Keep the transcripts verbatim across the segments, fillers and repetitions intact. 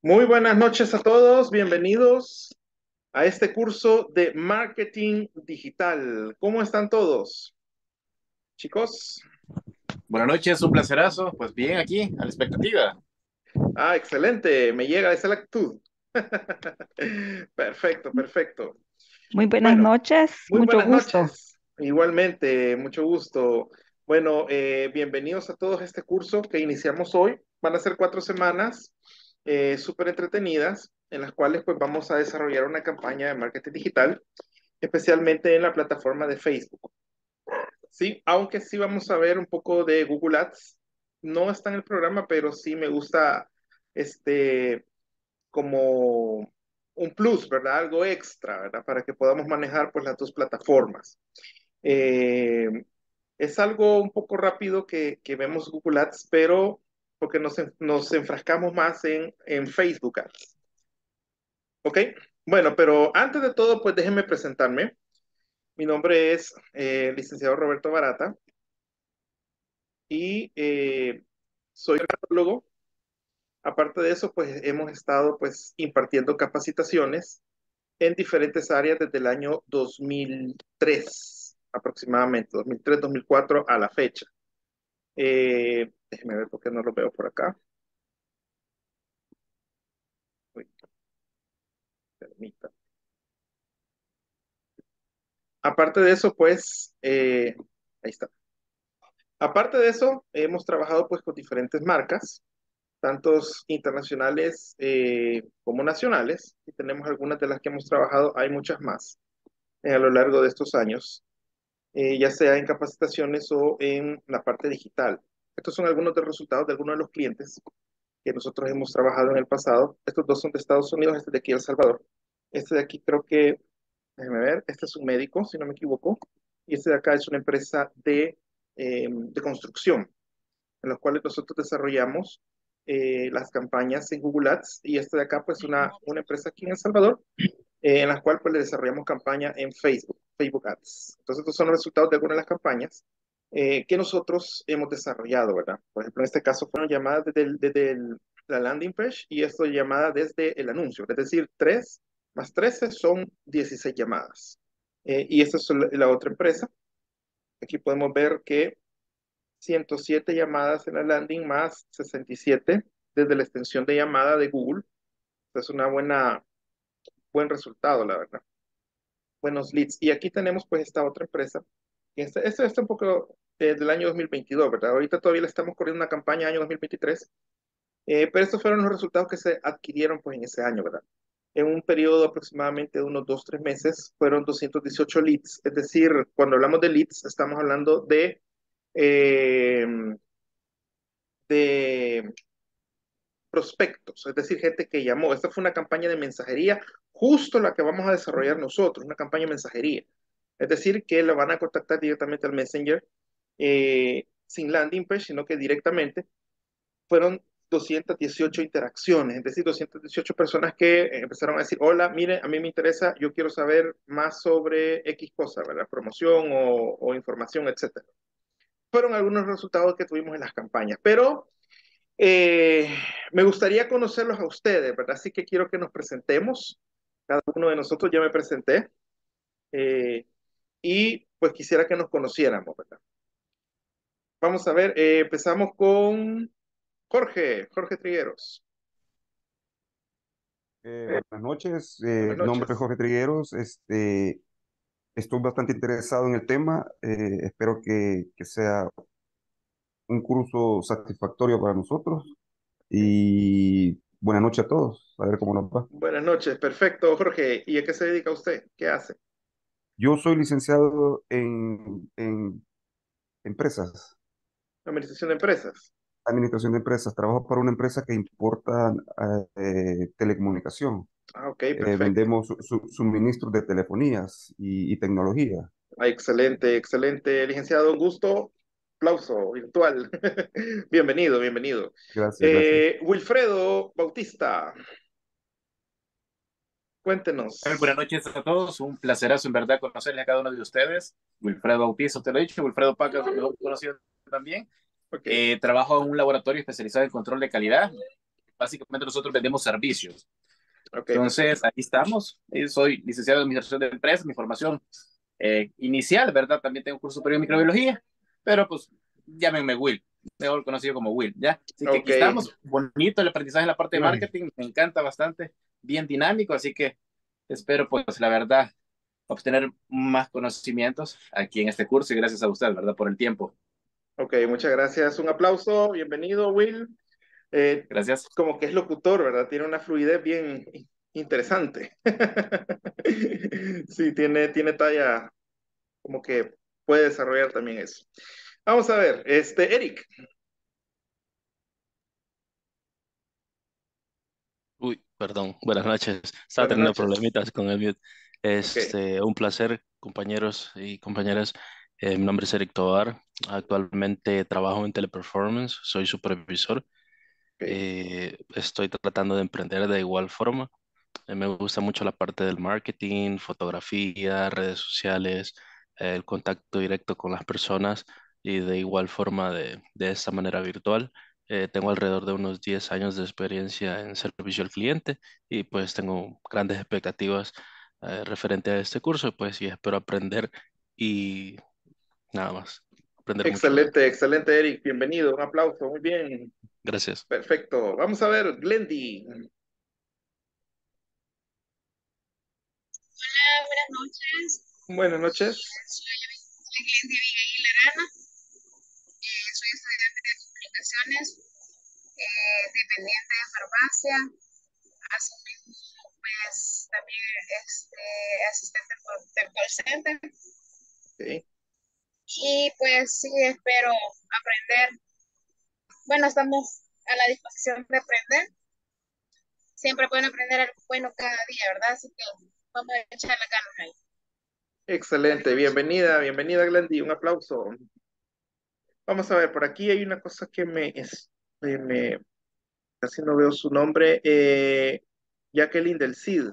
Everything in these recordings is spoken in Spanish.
Muy buenas noches a todos, bienvenidos a este curso de marketing digital. ¿Cómo están todos, chicos? Buenas noches, un placerazo. Pues bien, aquí, a la expectativa. Ah, excelente, me llega esa la actitud. Perfecto, perfecto. Muy buenas Bueno, noches, muy mucho buenas gusto. noches. Igualmente, mucho gusto. Bueno, eh, bienvenidos a todos a este curso que iniciamos hoy. Van a ser cuatro semanas eh, súper entretenidas en las cuales pues vamos a desarrollar una campaña de marketing digital, especialmente en la plataforma de Facebook. Sí, aunque sí vamos a ver un poco de Google Ads. No está en el programa, pero sí me gusta este como un plus, ¿verdad? Algo extra, ¿verdad? Para que podamos manejar pues las dos plataformas. Eh, es algo un poco rápido que, que vemos Google Ads, pero porque nos, en- nos enfrascamos más en, en Facebook Ads. ¿Ok? Bueno, pero antes de todo, pues déjenme presentarme. Mi nombre es eh, licenciado Roberto Barata y eh, soy mercadólogo. Aparte de eso, pues hemos estado pues impartiendo capacitaciones en diferentes áreas desde el año dos mil tres aproximadamente, dos mil tres, dos mil cuatro a la fecha. Eh, déjeme ver por qué no lo veo por acá. Uy, permita. Aparte de eso, pues, eh, ahí está. Aparte de eso, hemos trabajado pues con diferentes marcas, tantos internacionales eh, como nacionales, y tenemos algunas de las que hemos trabajado, hay muchas más eh, a lo largo de estos años, eh, ya sea en capacitaciones o en la parte digital. Estos son algunos de los resultados de algunos de los clientes que nosotros hemos trabajado en el pasado. Estos dos son de Estados Unidos, este de aquí de El Salvador. Este de aquí creo que, déjeme ver, este es un médico, si no me equivoco, y este de acá es una empresa de, eh, de construcción, en los cuales nosotros desarrollamos eh, las campañas en Google Ads, y este de acá pues una, una empresa aquí en El Salvador eh, en la cual pues le desarrollamos campaña en Facebook, Facebook Ads. Entonces estos son los resultados de algunas de las campañas eh, que nosotros hemos desarrollado, ¿verdad? Por ejemplo, en este caso fueron llamadas desde, el- desde el- la landing page y esto llamada desde el anuncio, es decir, tres más trece son dieciséis llamadas. Eh, y esta es la, la otra empresa. Aquí podemos ver que ciento siete llamadas en la landing más sesenta y siete desde la extensión de llamada de Google. Esta es una buena, buen resultado, la verdad. Buenos leads. Y aquí tenemos pues esta otra empresa. Y este, este está un poco eh, del año dos mil veintidós, ¿verdad? Ahorita todavía le estamos corriendo una campaña año dos mil veintitrés, eh, pero estos fueron los resultados que se adquirieron pues en ese año, ¿verdad? En un periodo aproximadamente de unos dos, tres meses fueron doscientos dieciocho leads. Es decir, cuando hablamos de leads, estamos hablando de, eh, de prospectos, es decir, gente que llamó. Esta fue una campaña de mensajería, justo la que vamos a desarrollar nosotros, una campaña de mensajería. Es decir, que la van a contactar directamente al Messenger, eh, sin landing page, sino que directamente. Fueron doscientas dieciocho interacciones, es decir, doscientas dieciocho personas que eh, empezaron a decir, hola, mire, a mí me interesa, yo quiero saber más sobre X cosa, ¿verdad? Promoción o, o información, etcétera. Fueron algunos resultados que tuvimos en las campañas, pero eh, me gustaría conocerlos a ustedes, ¿verdad? Así que quiero que nos presentemos. Cada uno de nosotros ya me presenté. eh, y pues quisiera que nos conociéramos, ¿verdad? Vamos a ver, eh, empezamos con Jorge, Jorge Trigueros. Eh, buenas noches, Buenas eh, nombre es noches. Jorge Trigueros. Este, estoy bastante interesado en el tema. Eh, espero que, que sea un curso satisfactorio para nosotros y buenas noches a todos, a ver cómo nos va. Buenas noches, perfecto, Jorge. ¿Y a qué se dedica usted? ¿Qué hace? Yo soy licenciado en, en empresas, Administración de empresas. administración de empresas. Trabajo para una empresa que importa eh, telecomunicación. Ah, ok, Eh, perfecto. vendemos su- su- suministros de telefonías y, y tecnología. Ah, excelente, excelente. Licenciado, un gusto. Aplauso virtual. Bienvenido, bienvenido. Gracias, gracias. Eh, Wilfredo Bautista, Buenas cuéntenos. noches a todos, un placerazo en verdad conocerles a cada uno de ustedes. Wilfredo Bautizo, te lo he dicho, Wilfredo Pacas, mejor conocido también. Ok, Eh, trabajo en un laboratorio especializado en control de calidad. básicamente nosotros vendemos servicios. Ok, Entonces, perfecto. aquí estamos. Eh, Soy licenciado en Administración de Empresas, mi formación eh, inicial, ¿verdad? También tengo un curso superior en microbiología, pero pues llámenme Will, mejor conocido como Will, ¿ya? Así que Ok, aquí estamos. Bonito el aprendizaje en la parte de marketing, me encanta bastante, bien dinámico, así que espero, pues, la verdad, obtener más conocimientos aquí en este curso y gracias a usted, ¿verdad? Por el tiempo. ok, muchas gracias. Un aplauso, bienvenido, Will. Eh, Gracias. Como que es locutor, ¿verdad? Tiene una fluidez bien interesante. Sí, tiene, tiene talla, como que puede desarrollar también eso. Vamos a ver, este, Eric. Uy, perdón, buenas noches. Estaba Buenas teniendo noches. problemitas con el mute. Ok, Este, un placer, compañeros y compañeras. Eh, mi nombre es Eric Tovar. Actualmente trabajo en Teleperformance, soy supervisor. ok, Eh, estoy tratando de emprender de igual forma. Eh, me gusta mucho la parte del marketing, fotografía, redes sociales, eh, el contacto directo con las personas y de igual forma de, de esta manera virtual. Eh, tengo alrededor de unos diez años de experiencia en servicio al cliente y pues tengo grandes expectativas eh, referente a este curso, pues y espero aprender y nada más, aprender mucho, ¿verdad? excelente, excelente, Eric. Bienvenido, un aplauso. Muy bien, Gracias. perfecto. Vamos a ver, Glendy. Hola, buenas noches. Buenas Eh, noches. soy la cliente Abigail Arana. Eh, soy estudiante de comunicaciones, eh, dependiente de farmacia. Asimismo, pues también este, asistente por- del call center. Ok, Y pues sí, espero aprender. Bueno, estamos a la disposición de aprender. Siempre pueden aprender algo bueno cada día, ¿verdad? Así que vamos a echarle ganas ahí. excelente, bienvenida, bienvenida, Glendy. Un aplauso. Vamos a ver, por aquí hay una cosa que me, es, me, me- casi no veo su nombre. Eh, Jacqueline del Cid.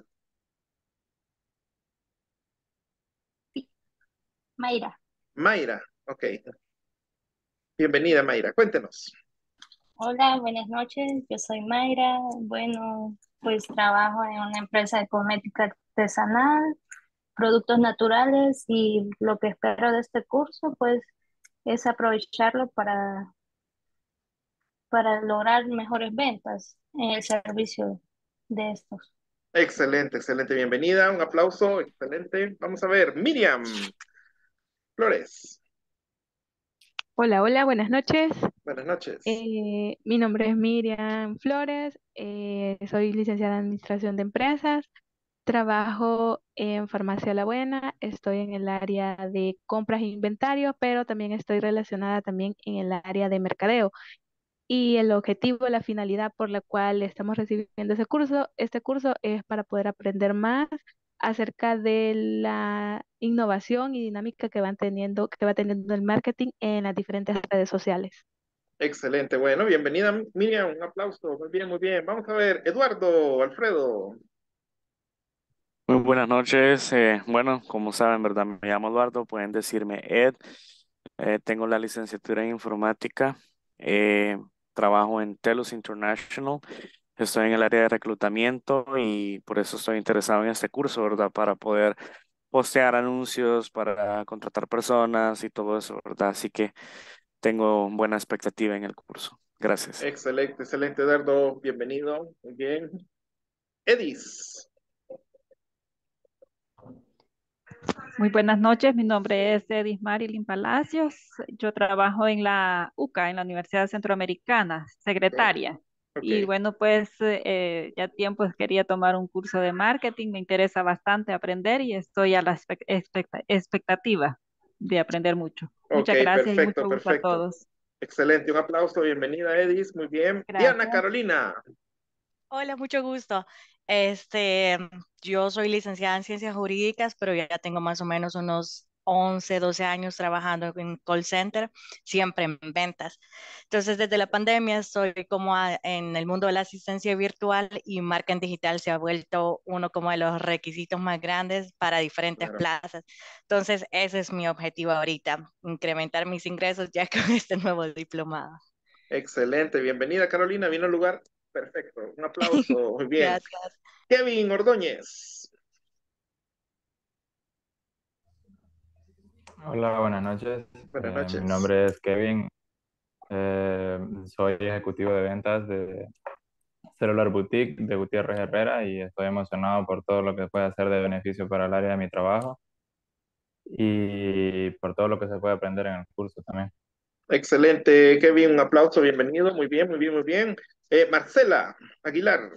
Sí, Mayra. Mayra, ok. Bienvenida, Mayra. Cuéntenos. Hola, buenas noches. Yo soy Mayra. Bueno, pues trabajo en una empresa de cosmética artesanal, productos naturales y lo que espero de este curso, pues, es aprovecharlo para, para lograr mejores ventas en el servicio de estos. Excelente, excelente, bienvenida. Un aplauso, excelente. Vamos a ver, Miriam Flores. Hola, hola, buenas noches. Buenas noches. Eh, mi nombre es Miriam Flores, eh, soy licenciada en Administración de Empresas, trabajo en Farmacia La Buena, estoy en el área de compras e inventario, pero también estoy relacionada también en el área de mercadeo. Y el objetivo, la finalidad por la cual estamos recibiendo ese curso, este curso es para poder aprender más acerca de la innovación y dinámica que van teniendo, que va teniendo el marketing en las diferentes redes sociales. Excelente, bueno, bienvenida, Miriam. Un aplauso. Muy bien, muy bien. Vamos a ver, Eduardo, Alfredo. Muy buenas noches. Eh, bueno, como saben, ¿verdad? Me llamo Eduardo, pueden decirme Ed. Eh, tengo la licenciatura en informática. Eh, Trabajo en Telus International. Estoy en el área de reclutamiento y por eso estoy interesado en este curso, ¿verdad? Para poder postear anuncios, para contratar personas y todo eso, ¿verdad? Así que tengo buena expectativa en el curso. Gracias. Excelente, excelente, Eduardo. Bienvenido. Muy bien. Edis. Muy buenas noches, mi nombre es Edith Marilyn Palacios. Yo trabajo en la U C A, en la Universidad Centroamericana, Ok, secretaria. ok. Y bueno, pues eh, ya tiempo quería tomar un curso de marketing, me interesa bastante aprender y estoy a la expec- expecta- expectativa de aprender mucho. Ok, Muchas gracias y perfecto, mucho gusto a perfecto. todos. Excelente, un aplauso. Bienvenida, Edis. Muy bien. Diana Gracias. Carolina. Hola, mucho gusto. Este, yo soy licenciada en ciencias jurídicas, pero ya tengo más o menos unos once, doce años trabajando en call center, siempre en ventas. Entonces, desde la pandemia estoy como a- en el mundo de la asistencia virtual y marketing digital se ha vuelto uno como de los requisitos más grandes para diferentes Claro. plazas. Entonces, ese es mi objetivo ahorita, incrementar mis ingresos ya con este nuevo diplomado. Excelente, bienvenida, Carolina. Vino al lugar. Perfecto, un aplauso, muy bien. Gracias. Kevin Ordóñez. Hola, buenas noches. Buenas Eh, mi noches. nombre es Kevin. Eh, soy ejecutivo de ventas de Cellular Boutique de Gutiérrez Herrera y estoy emocionado por todo lo que puede hacer de beneficio para el área de mi trabajo y por todo lo que se puede aprender en el curso también. Excelente, Kevin, un aplauso, bienvenido, muy bien, muy bien, muy bien. Eh, Marcela Aguilar,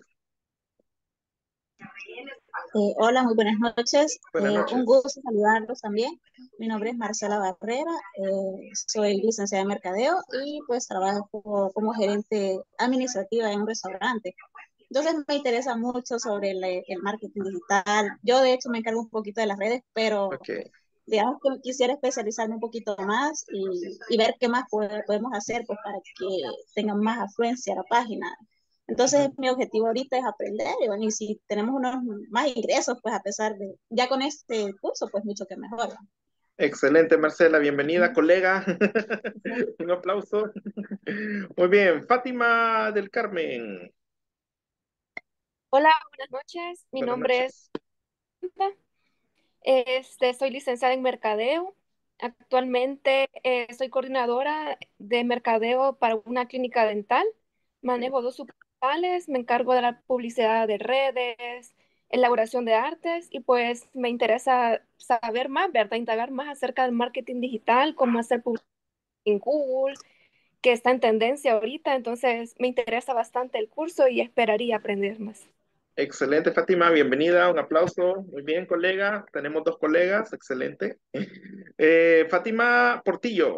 Eh, hola, muy buenas noches. buenas Eh, un noches. gusto saludarlos también. Mi nombre es Marcela Barrera, eh, soy licenciada en Mercadeo y pues trabajo como, como gerente administrativa en un restaurante. Entonces me interesa mucho sobre el, el marketing digital. Yo de hecho me encargo un poquito de las redes, pero Ok, digamos que quisiera especializarme un poquito más y, y ver qué más pode- podemos hacer pues, para que tenga más afluencia a la página. Entonces, ujú. mi objetivo ahorita es aprender y, bueno, y si tenemos unos más ingresos, pues a pesar de, ya con este curso, pues mucho que mejor. Excelente, Marcela, bienvenida, colega. Un aplauso. Muy bien, Fátima del Carmen, Hola, buenas noches. Mi buenas nombre es noches. Santa. Este, soy licenciada en Mercadeo. Actualmente eh, soy coordinadora de mercadeo para una clínica dental. Ok. Manejo dos sucursales, me encargo de la publicidad de redes, elaboración de artes y pues me interesa saber más, ¿verdad? Indagar más acerca del marketing digital, cómo hacer publicidad en Google, que está en tendencia ahorita. Entonces me interesa bastante el curso y esperaría aprender más. Excelente, Fátima, bienvenida, un aplauso. Muy bien, colega, tenemos dos colegas, excelente. Eh, Fátima Portillo,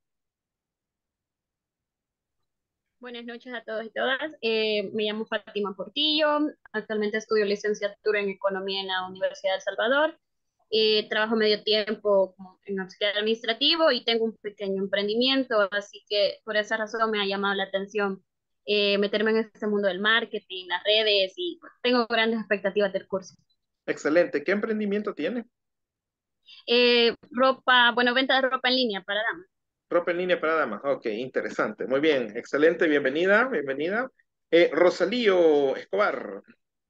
Buenas noches a todos y todas. Eh, me llamo Fátima Portillo. Actualmente estudio licenciatura en Economía en la Universidad de El Salvador. Eh, trabajo medio tiempo como en auxiliar administrativo y tengo un pequeño emprendimiento, así que por esa razón me ha llamado la atención eh, meterme en este mundo del marketing, las redes y pues, tengo grandes expectativas del curso. excelente. ¿Qué emprendimiento tiene? Eh, ropa, bueno, venta de ropa en línea para damas. Ropa en línea para damas. Ok, interesante. Muy bien, excelente. Bienvenida, bienvenida. Eh, Rosalío Escobar.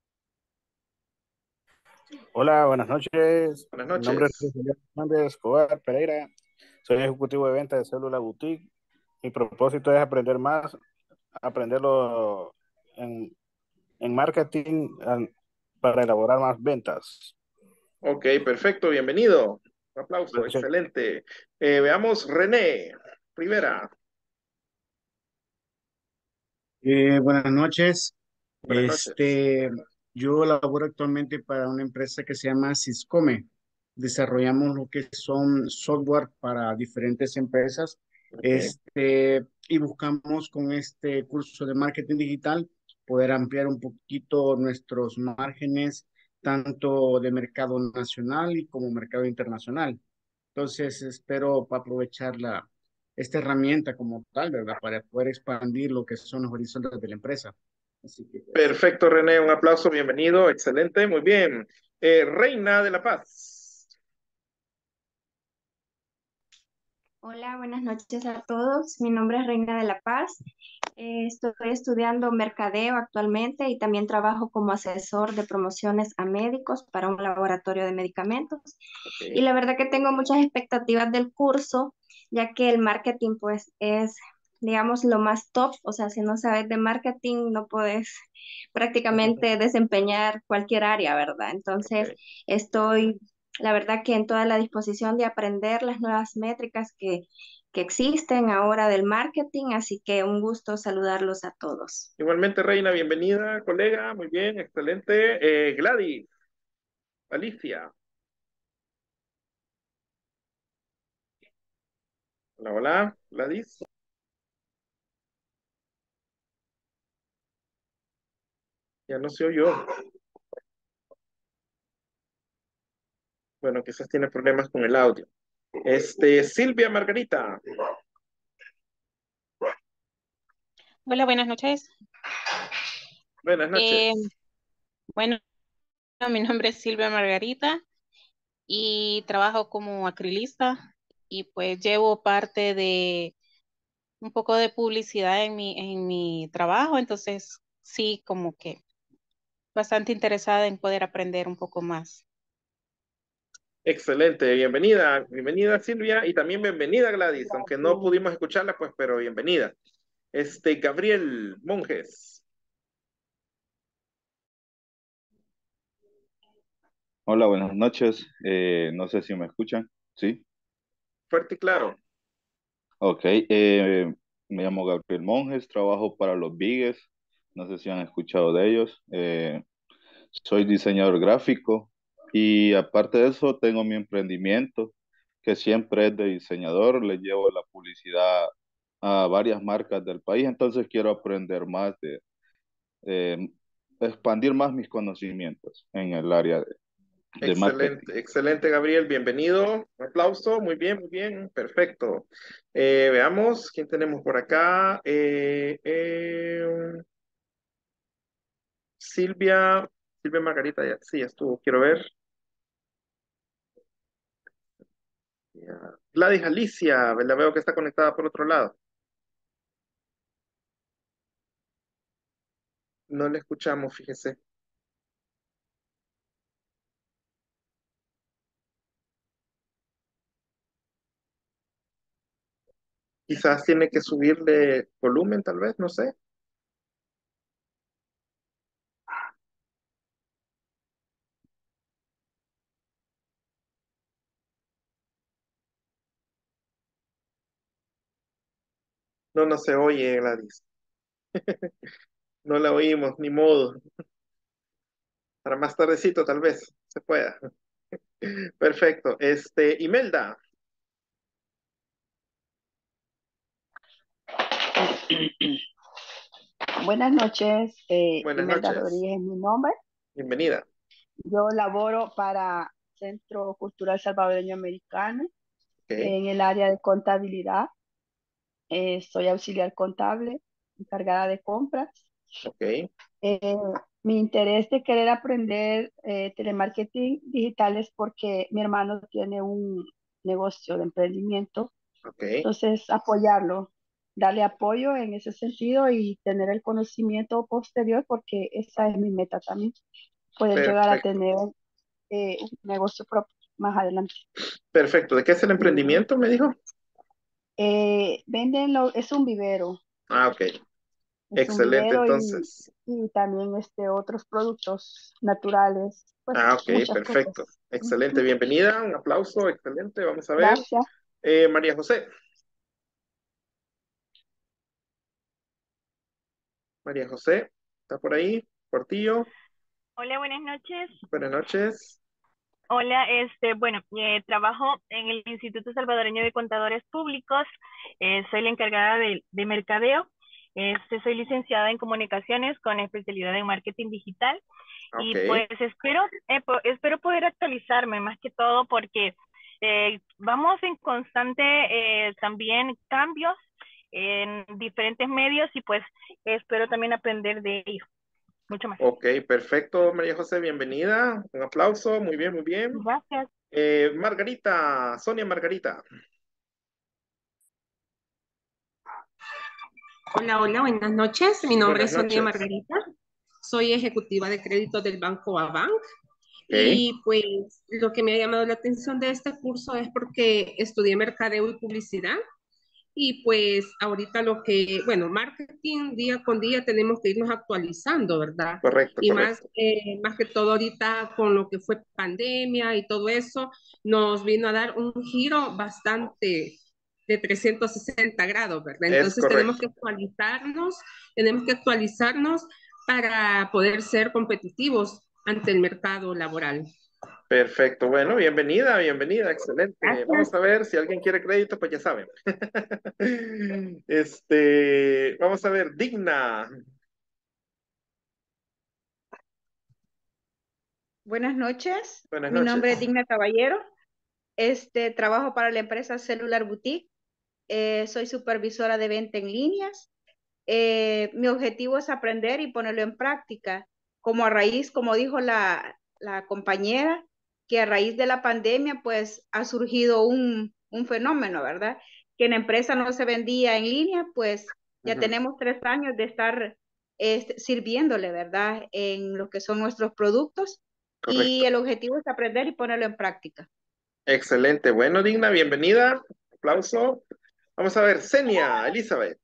Hola, buenas noches. Buenas Mi nombre es noches. Rogelio Hernández Escobar Pereira. Soy ejecutivo de venta de Célula Boutique. Mi propósito es aprender más, aprenderlo en, en marketing an- para elaborar más ventas. Ok, perfecto, bienvenido. Un aplauso, Gracias. excelente. Eh, veamos, René Rivera. Eh, buenas noches. Buenas noches. Este, yo laboro actualmente para una empresa que se llama Siscome. Desarrollamos lo que son software para diferentes empresas. Ok, Este, y buscamos con este curso de marketing digital poder ampliar un poquito nuestros márgenes, tanto de mercado nacional y como mercado internacional. Entonces, espero aprovechar la, esta herramienta como tal, ¿verdad? Para poder expandir lo que son los horizontes de la empresa. Así que, pues, perfecto, René, un aplauso, bienvenido, excelente, muy bien. Eh, Reina de la Paz. Hola, buenas noches a todos. Mi nombre es Reina de la Paz. Eh, estoy estudiando mercadeo actualmente y también trabajo como asesor de promociones a médicos para un laboratorio de medicamentos. Y Ok, la verdad que tengo muchas expectativas del curso, ya que el marketing pues es, digamos, lo más top. O sea, si no sabes de marketing no puedes prácticamente desempeñar cualquier área, ¿verdad? Entonces, ok. estoy, la verdad que en toda la disposición de aprender las nuevas métricas que, que existen ahora del marketing, así que un gusto saludarlos a todos. Igualmente, Reina, bienvenida, colega, muy bien, excelente. Eh, Gladys, Alicia. Hola, hola, Gladys. Ya no se oyó. Bueno, quizás tiene problemas con el audio. Este, Silvia Margarita. Hola, buenas noches. Buenas Eh, noches. bueno, mi nombre es Silvia Margarita y trabajo como acrilista y pues llevo parte de un poco de publicidad en mi, en mi trabajo, entonces sí, como que bastante interesada en poder aprender un poco más. Excelente, bienvenida, bienvenida Silvia y también bienvenida Gladys, aunque no pudimos escucharla, pues, pero bienvenida. Este, Gabriel Monjes. Hola, buenas noches. Eh, no sé si me escuchan. ¿Sí? Fuerte y claro. Ok. eh, me llamo Gabriel Monjes, trabajo para los Bigues. No sé si han escuchado de ellos. Eh, soy diseñador gráfico y aparte de eso tengo mi emprendimiento que siempre es de diseñador. Le llevo la publicidad a varias marcas del país, entonces quiero aprender más de, eh, expandir más mis conocimientos en el área de, de marketing. Excelente, excelente Gabriel, bienvenido. Un aplauso, muy bien, muy bien, perfecto. Eh, veamos, ¿quién tenemos por acá? Eh, eh, Silvia, Silvia Margarita, ya, sí, ya estuvo, quiero ver. Ya. Gladys Alicia, la veo que está conectada por otro lado. No le escuchamos, fíjese. Quizás tiene que subirle volumen, tal vez, no sé. No, no se oye, Gladys. No la oímos, ni modo. Para más tardecito, tal vez, se pueda. Perfecto. Este, Imelda. Buenas noches, eh, Buenas Imelda noches. Rodríguez es mi nombre. Bienvenida. Yo laboro para Centro Cultural Salvadoreño Americano Ok, en el área de contabilidad. Eh, soy auxiliar contable, encargada de compras. ok. Eh, Mi interés de querer aprender eh, telemarketing digital es porque mi hermano tiene un negocio de emprendimiento. Ok, Entonces, apoyarlo, darle apoyo en ese sentido y tener el conocimiento posterior, porque esa es mi meta también, poder llegar a perfecto. tener eh, un negocio propio más adelante. Perfecto. ¿De qué es el emprendimiento, me dijo? Eh, venden, lo, es un vivero, Ah, ok. es un Excelente, vivero y, entonces. y también este, otros productos naturales, pues Ah, ok, muchas perfecto. cosas. Excelente, Ujú. bienvenida. Un aplauso, excelente. Vamos a ver. Gracias. Eh, María José. María José, ¿está por ahí? Portillo. Hola, buenas noches. Buenas noches. Hola, este, bueno, eh, trabajo en el Instituto Salvadoreño de Contadores Públicos. Eh, soy la encargada de, de mercadeo. Este, soy licenciada en comunicaciones con especialidad en marketing digital y Ok, pues espero, eh, po- espero poder actualizarme más que todo porque eh, vamos en constante eh, también cambios en diferentes medios y pues espero también aprender de ellos mucho más. ok, perfecto, María José, bienvenida. Un aplauso, muy bien, muy bien. Gracias. Eh, Margarita, Sonia Margarita. Hola, hola, buenas noches. Mi nombre Buenas es Sonia noches. Margarita. Soy ejecutiva de crédito del Banco Abank. Ok, Y pues lo que me ha llamado la atención de este curso es porque estudié mercadeo y publicidad. Y pues ahorita lo que, bueno, marketing día con día tenemos que irnos actualizando, ¿verdad? correcto, Y más, correcto. eh, más que todo ahorita con lo que fue pandemia y todo eso, nos vino a dar un giro bastante de trescientos sesenta grados, ¿verdad? Es Entonces tenemos correcto. que actualizarnos, tenemos que actualizarnos para poder ser competitivos ante el mercado laboral. Perfecto. Bueno, bienvenida, bienvenida, excelente. Gracias. Vamos a ver si alguien quiere crédito, pues ya saben. Este, vamos a ver, Digna. Buenas noches, Buenas mi nombre es noches. Digna Caballero. Este, trabajo para la empresa Cellular Boutique. Eh, soy supervisora de venta en líneas. Eh, mi objetivo es aprender y ponerlo en práctica. Como a raíz, como dijo la, la compañera, que a raíz de la pandemia, pues ha surgido un, un fenómeno, ¿verdad? Que en la empresa no se vendía en línea, pues ya Ujú. tenemos tres años de estar este, sirviéndole, ¿verdad? En lo que son nuestros productos. Correcto. Y el objetivo es aprender y ponerlo en práctica. Excelente. Bueno, Digna, bienvenida. Aplauso. Vamos a ver, Senia, Elizabeth.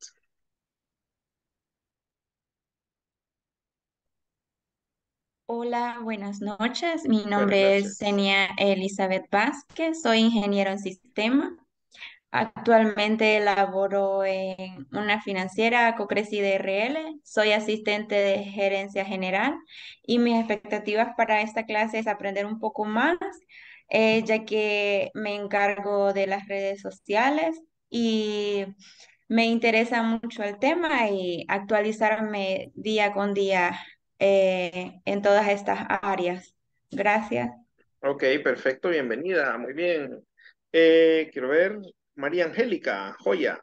Hola, buenas noches. Mi Buenas nombre es noches. Zenia Elizabeth Vázquez, soy ingeniero en sistema. Actualmente laboro en una financiera Cocreside R L, soy asistente de gerencia general y mis expectativas para esta clase es aprender un poco más, eh, ya que me encargo de las redes sociales y me interesa mucho el tema y actualizarme día con día eh, en todas estas áreas. Gracias. Ok, perfecto, bienvenida. Muy bien. Eh, quiero ver, María Angélica, Joya.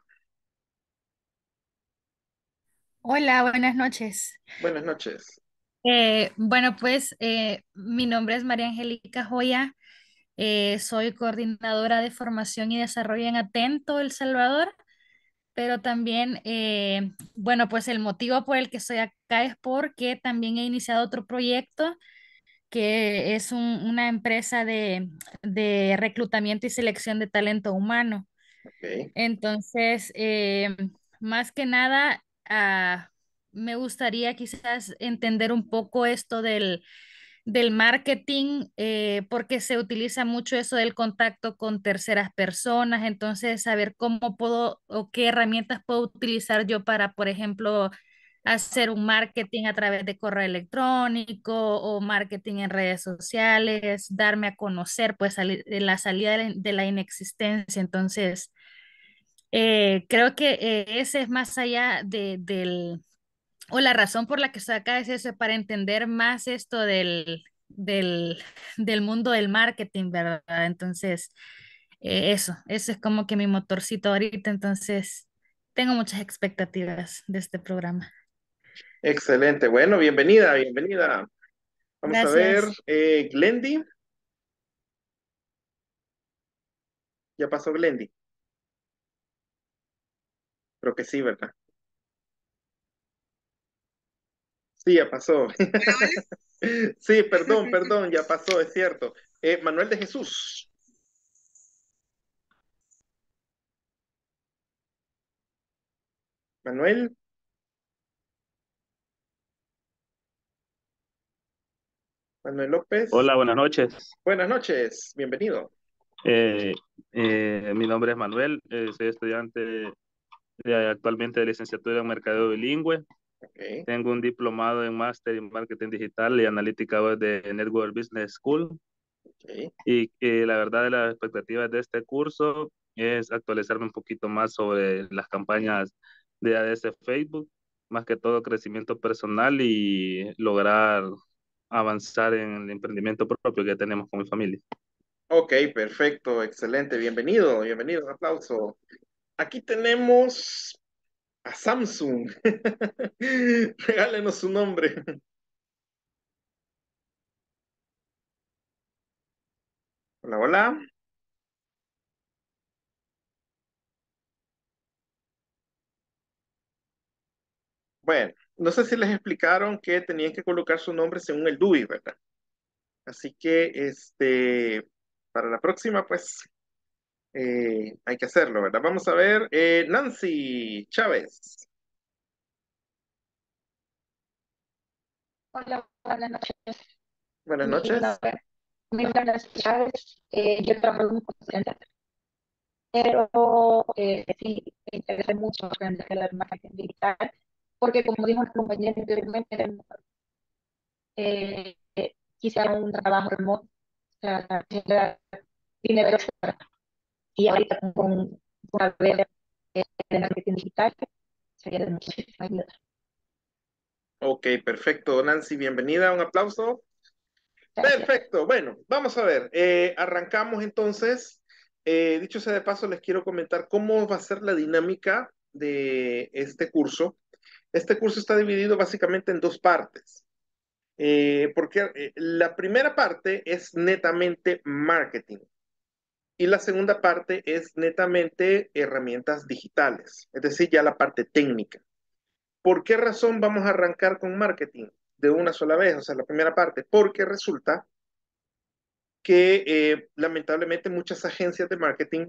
Hola, buenas noches. Buenas noches. Eh, bueno, pues eh, mi nombre es María Angélica Joya. Eh, soy coordinadora de formación y desarrollo en Atento, El Salvador, pero también, eh, bueno, pues el motivo por el que estoy acá es porque también he iniciado otro proyecto que es un- una empresa de, de reclutamiento y selección de talento humano. Ok. Entonces, eh, más que nada, ah, me gustaría quizás entender un poco esto del, del marketing, eh, porque se utiliza mucho eso del contacto con terceras personas. Entonces, saber cómo puedo o qué herramientas puedo utilizar yo para, por ejemplo, hacer un marketing a través de correo electrónico o marketing en redes sociales, darme a conocer, pues, sali- de la salida de la de la inexistencia. Entonces, eh, creo que eh, ese es más allá de, del, o la razón por la que estoy acá es eso, para entender más esto del, del, del mundo del marketing, ¿verdad? Entonces, eh, eso, eso es como que mi motorcito ahorita, entonces tengo muchas expectativas de este programa. Excelente. Bueno, bienvenida, bienvenida. Vamos a ver, Gracias. eh, Glendy. Ya pasó Glendy. Creo que sí, ¿verdad? Sí, ya pasó. Sí, perdón, perdón, ya pasó, es cierto. Eh, Manuel de Jesús. Manuel, Manuel López. Hola, buenas noches. Buenas noches, bienvenido. Eh, eh, mi nombre es Manuel, eh, soy estudiante de- actualmente de licenciatura en Mercadeo Bilingüe. Ok. Tengo un diplomado en máster en Marketing Digital y Analítica Web de Network Business School. Ok. Y que la verdad de las expectativas de este curso es actualizarme un poquito más sobre las campañas de A D S Facebook, más que todo crecimiento personal y lograr avanzar en el emprendimiento propio que tenemos con mi familia. Ok, perfecto, excelente, bienvenido, bienvenido, un aplauso. Aquí tenemos a Samsung. Regálenos su nombre. Hola, hola. Bueno, no sé si les explicaron que tenían que colocar su nombre según el D U I, ¿verdad? Así que, este, para la próxima, pues, eh, hay que hacerlo, ¿verdad? Vamos a ver, eh, Nancy Chávez. Hola, buenas noches. Buenas Mi noches. nombre, mi nombre es Chávez. Eh, yo trabajo en un call center, pero eh, sí, me interesa mucho aprender el marketing digital, porque como dijo una compañera anteriormente, eh, eh, quisiera un trabajo remoto, o sea, haciendo dinero extra. Y ahorita con, con una vez de marketing digital sería de muchísima ayuda. Ok, perfecto, Nancy, bienvenida, un aplauso. Gracias. Perfecto, bueno, vamos a ver, eh, arrancamos entonces. Eh, dicho sea de paso, les quiero comentar cómo va a ser la dinámica de este curso. Este curso está dividido básicamente en dos partes, eh, porque eh, la primera parte es netamente marketing y la segunda parte es netamente herramientas digitales, es decir, ya la parte técnica. ¿Por qué razón vamos a arrancar con marketing de una sola vez? O sea, la primera parte, porque resulta que eh, lamentablemente muchas agencias de marketing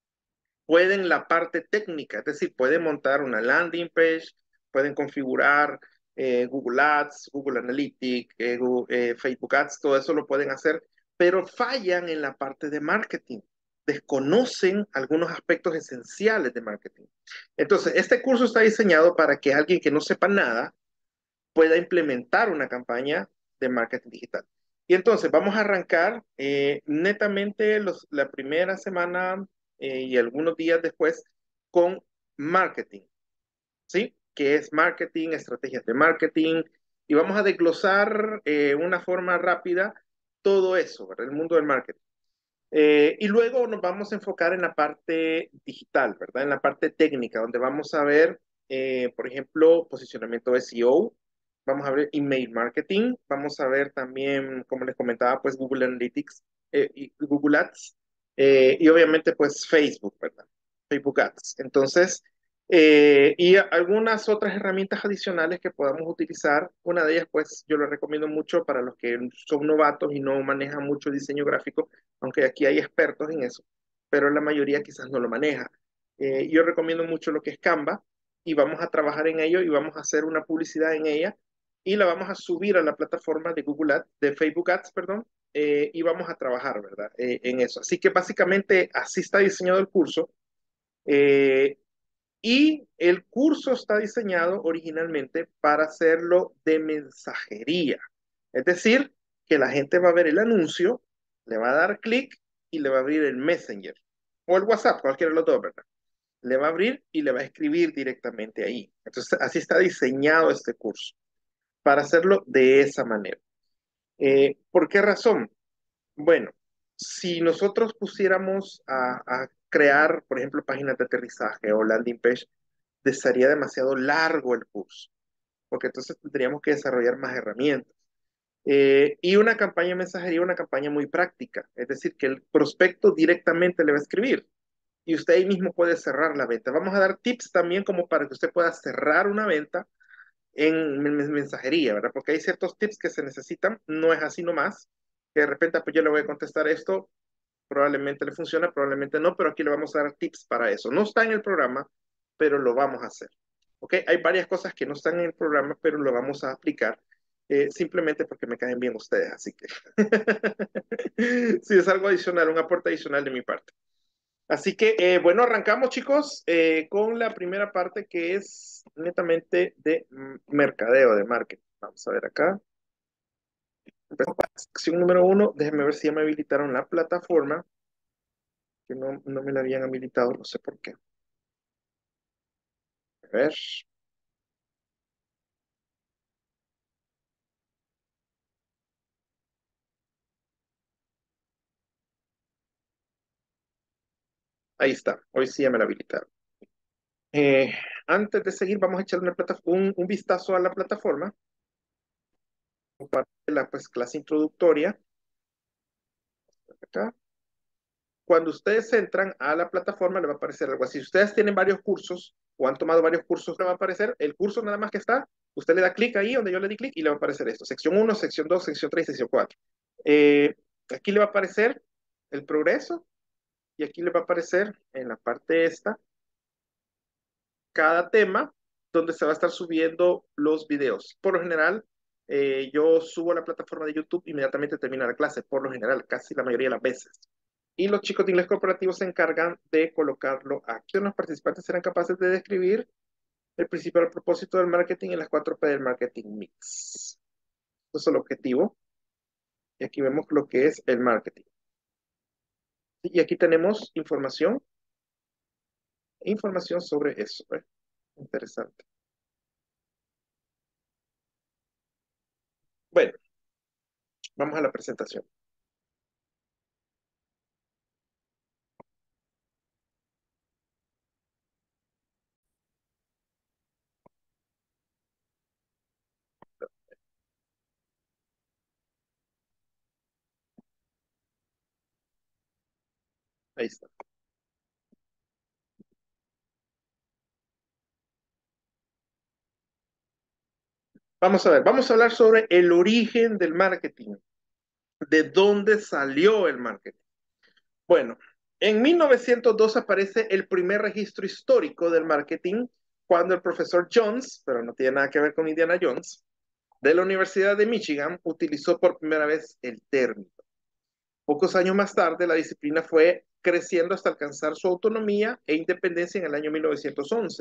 pueden la parte técnica, es decir, pueden montar una landing page, pueden configurar eh, Google Ads, Google Analytics, eh, Google- eh, Facebook Ads, todo eso lo pueden hacer, pero fallan en la parte de marketing, desconocen algunos aspectos esenciales de marketing. Entonces, este curso está diseñado para que alguien que no sepa nada pueda implementar una campaña de marketing digital. Y entonces vamos a arrancar eh, netamente los, la primera semana eh, y algunos días después con marketing, ¿sí? ¿Qué es marketing? Estrategias de marketing. Y vamos a desglosar eh, una forma rápida todo eso, ¿verdad? El mundo del marketing. Eh, y luego nos vamos a enfocar en la parte digital, ¿verdad? En la parte técnica, donde vamos a ver, eh, por ejemplo, posicionamiento S E O, vamos a ver email marketing, vamos a ver también, como les comentaba, pues Google Analytics, eh, y Google Ads, eh, y obviamente pues Facebook, ¿verdad? Facebook Ads. Entonces, eh, y algunas otras herramientas adicionales que podamos utilizar. Una de ellas, pues yo les recomiendo mucho para los que son novatos y no manejan mucho diseño gráfico, aunque aquí hay expertos en eso, pero la mayoría quizás no lo maneja. Eh, yo recomiendo mucho lo que es Canva y vamos a trabajar en ello y vamos a hacer una publicidad en ella y la vamos a subir a la plataforma de Google Ads, de Facebook Ads, perdón, eh, y vamos a trabajar, ¿verdad? Eh, en eso. Así que básicamente así está diseñado el curso. Eh, y el curso está diseñado originalmente para hacerlo de mensajería. Es decir, que la gente va a ver el anuncio, le va a dar clic y le va a abrir el Messenger o el WhatsApp, cualquiera de los dos, ¿verdad? Le va a abrir y le va a escribir directamente ahí. Entonces, así está diseñado este curso, para hacerlo de esa manera. Eh, ¿por qué razón? Bueno, si nosotros pusiéramos a, a crear, por ejemplo, páginas de aterrizaje o landing page, sería demasiado largo el curso, porque entonces tendríamos que desarrollar más herramientas. Eh, y una campaña de mensajería, una campaña muy práctica, es decir, que el prospecto directamente le va a escribir y usted ahí mismo puede cerrar la venta. Vamos a dar tips también como para que usted pueda cerrar una venta en mensajería, ¿verdad? Porque hay ciertos tips que se necesitan, no es así nomás, que de repente pues yo le voy a contestar esto, probablemente le funciona, probablemente no, pero aquí le vamos a dar tips para eso. No está en el programa, pero lo vamos a hacer. ¿Ok? Hay varias cosas que no están en el programa, pero lo vamos a aplicar eh, simplemente porque me caen bien ustedes, así que sí, es algo adicional, un aporte adicional de mi parte. Así que, eh, bueno, arrancamos, chicos, eh, con la primera parte que es netamente de mm, mercadeo, de marketing. Vamos a ver acá. Empezamos con la sección número uno. Déjenme ver si ya me habilitaron la plataforma, que no, no me la habían habilitado, no sé por qué. A ver. Ahí está, hoy sí ya me la habilitaron. Eh, Antes de seguir, vamos a echar una plata- un, un vistazo a la plataforma, como parte de la pues, clase introductoria. Acá. Cuando ustedes entran a la plataforma, le va a aparecer algo así. Si ustedes tienen varios cursos o han tomado varios cursos, le va a aparecer el curso nada más que está. Usted le da clic ahí donde yo le di clic y le va a aparecer esto. Sección uno, sección dos, sección tres, sección cuatro. Eh, aquí le va a aparecer el progreso y aquí le va a aparecer en la parte esta cada tema donde se va a estar subiendo los videos. Por lo general, eh, yo subo a la plataforma de YouTube inmediatamente termina la clase, por lo general, casi la mayoría de las veces. Y los chicos de inglés corporativo se encargan de colocarlo aquí. Los participantes serán capaces de describir el principal propósito del marketing en las cuatro P del marketing mix. Eso es el objetivo. Y aquí vemos lo que es el marketing. Y aquí tenemos información, información sobre eso. ¿eh? Interesante. Bueno, vamos a la presentación. Ahí está. Vamos a ver, vamos a hablar sobre el origen del marketing, de dónde salió el marketing. Bueno, en mil novecientos dos aparece el primer registro histórico del marketing cuando el profesor Jones, pero no tiene nada que ver con Indiana Jones, de la Universidad de Michigan, utilizó por primera vez el término. Pocos años más tarde, la disciplina fue creciendo hasta alcanzar su autonomía e independencia en el año mil novecientos once.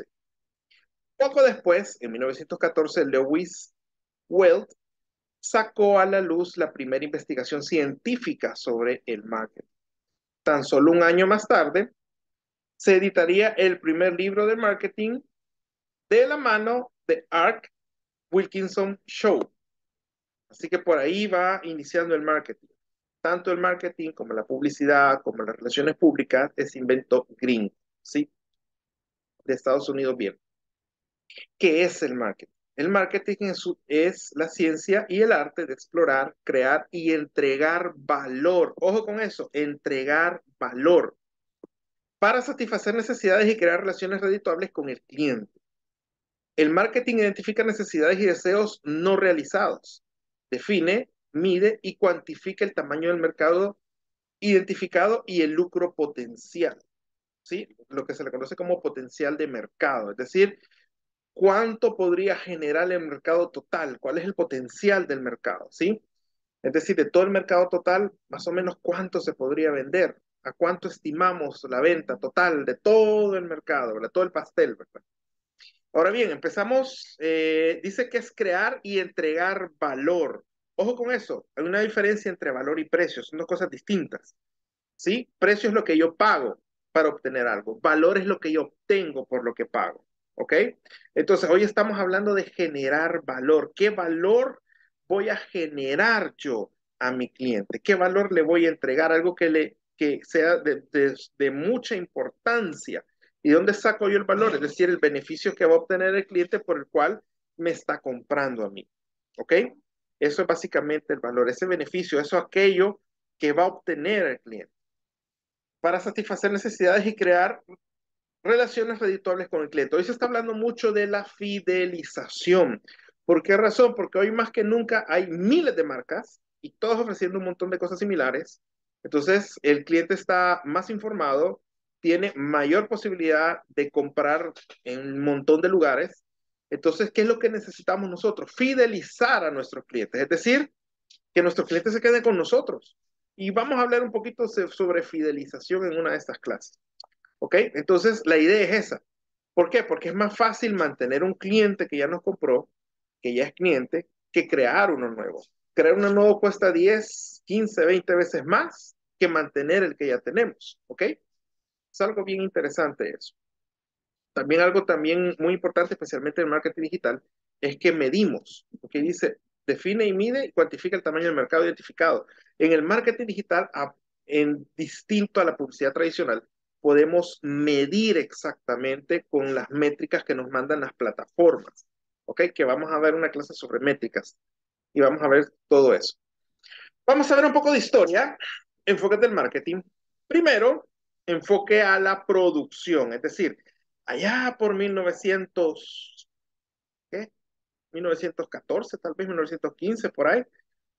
Poco después, en mil novecientos catorce, Lewis Weld sacó a la luz la primera investigación científica sobre el marketing. Tan solo un año más tarde, se editaría el primer libro de marketing de la mano de Art Wilkinson Shaw. Así que por ahí va iniciando el marketing. Tanto el marketing como la publicidad, como las relaciones públicas, es invento gringo, ¿sí? De Estados Unidos, bien. ¿Qué es el marketing? El marketing es, es la ciencia y el arte de explorar, crear y entregar valor. Ojo con eso, entregar valor para satisfacer necesidades y crear relaciones redituables con el cliente. El marketing identifica necesidades y deseos no realizados. Define, mide y cuantifica el tamaño del mercado identificado y el lucro potencial, ¿sí? Lo que se le conoce como potencial de mercado, es decir, cuánto podría generar el mercado total, cuál es el potencial del mercado, ¿sí? Es decir, de todo el mercado total, más o menos cuánto se podría vender, a cuánto estimamos la venta total de todo el mercado, ¿verdad? Todo el pastel, ¿verdad? Ahora bien, empezamos, eh, dice que es crear y entregar valor. Ojo con eso, hay una diferencia entre valor y precio, son dos cosas distintas, ¿sí? Precio es lo que yo pago para obtener algo, valor es lo que yo obtengo por lo que pago, ¿ok? Entonces, hoy estamos hablando de generar valor. ¿Qué valor voy a generar yo a mi cliente? ¿Qué valor le voy a entregar? Algo que, le, que sea de, de, de mucha importancia. ¿Y dónde saco yo el valor? Es decir, el beneficio que va a obtener el cliente por el cual me está comprando a mí, ¿ok? Eso es básicamente el valor, ese beneficio, eso aquello que va a obtener el cliente para satisfacer necesidades y crear relaciones redituables con el cliente. Hoy se está hablando mucho de la fidelización. ¿Por qué razón? Porque hoy más que nunca hay miles de marcas y todos ofreciendo un montón de cosas similares. Entonces, el cliente está más informado, tiene mayor posibilidad de comprar en un montón de lugares. Entonces, ¿qué es lo que necesitamos nosotros? Fidelizar a nuestros clientes, es decir, que nuestros clientes se queden con nosotros. Y vamos a hablar un poquito sobre fidelización en una de estas clases. ¿Ok? Entonces, la idea es esa. ¿Por qué? Porque es más fácil mantener un cliente que ya nos compró, que ya es cliente, que crear uno nuevo. Crear uno nuevo cuesta diez, quince, veinte veces más que mantener el que ya tenemos. ¿Ok? Es algo bien interesante eso. También algo también muy importante, especialmente en el marketing digital, es que medimos. Porque dice, define y mide y cuantifica el tamaño del mercado identificado. En el marketing digital, en distinto a la publicidad tradicional, podemos medir exactamente con las métricas que nos mandan las plataformas. ¿Ok? Que vamos a ver una clase sobre métricas y vamos a ver todo eso. Vamos a ver un poco de historia, enfoques del marketing. Primero, enfoque a la producción, es decir, allá por mil novecientos, ¿qué? mil novecientos catorce, tal vez mil novecientos quince, por ahí,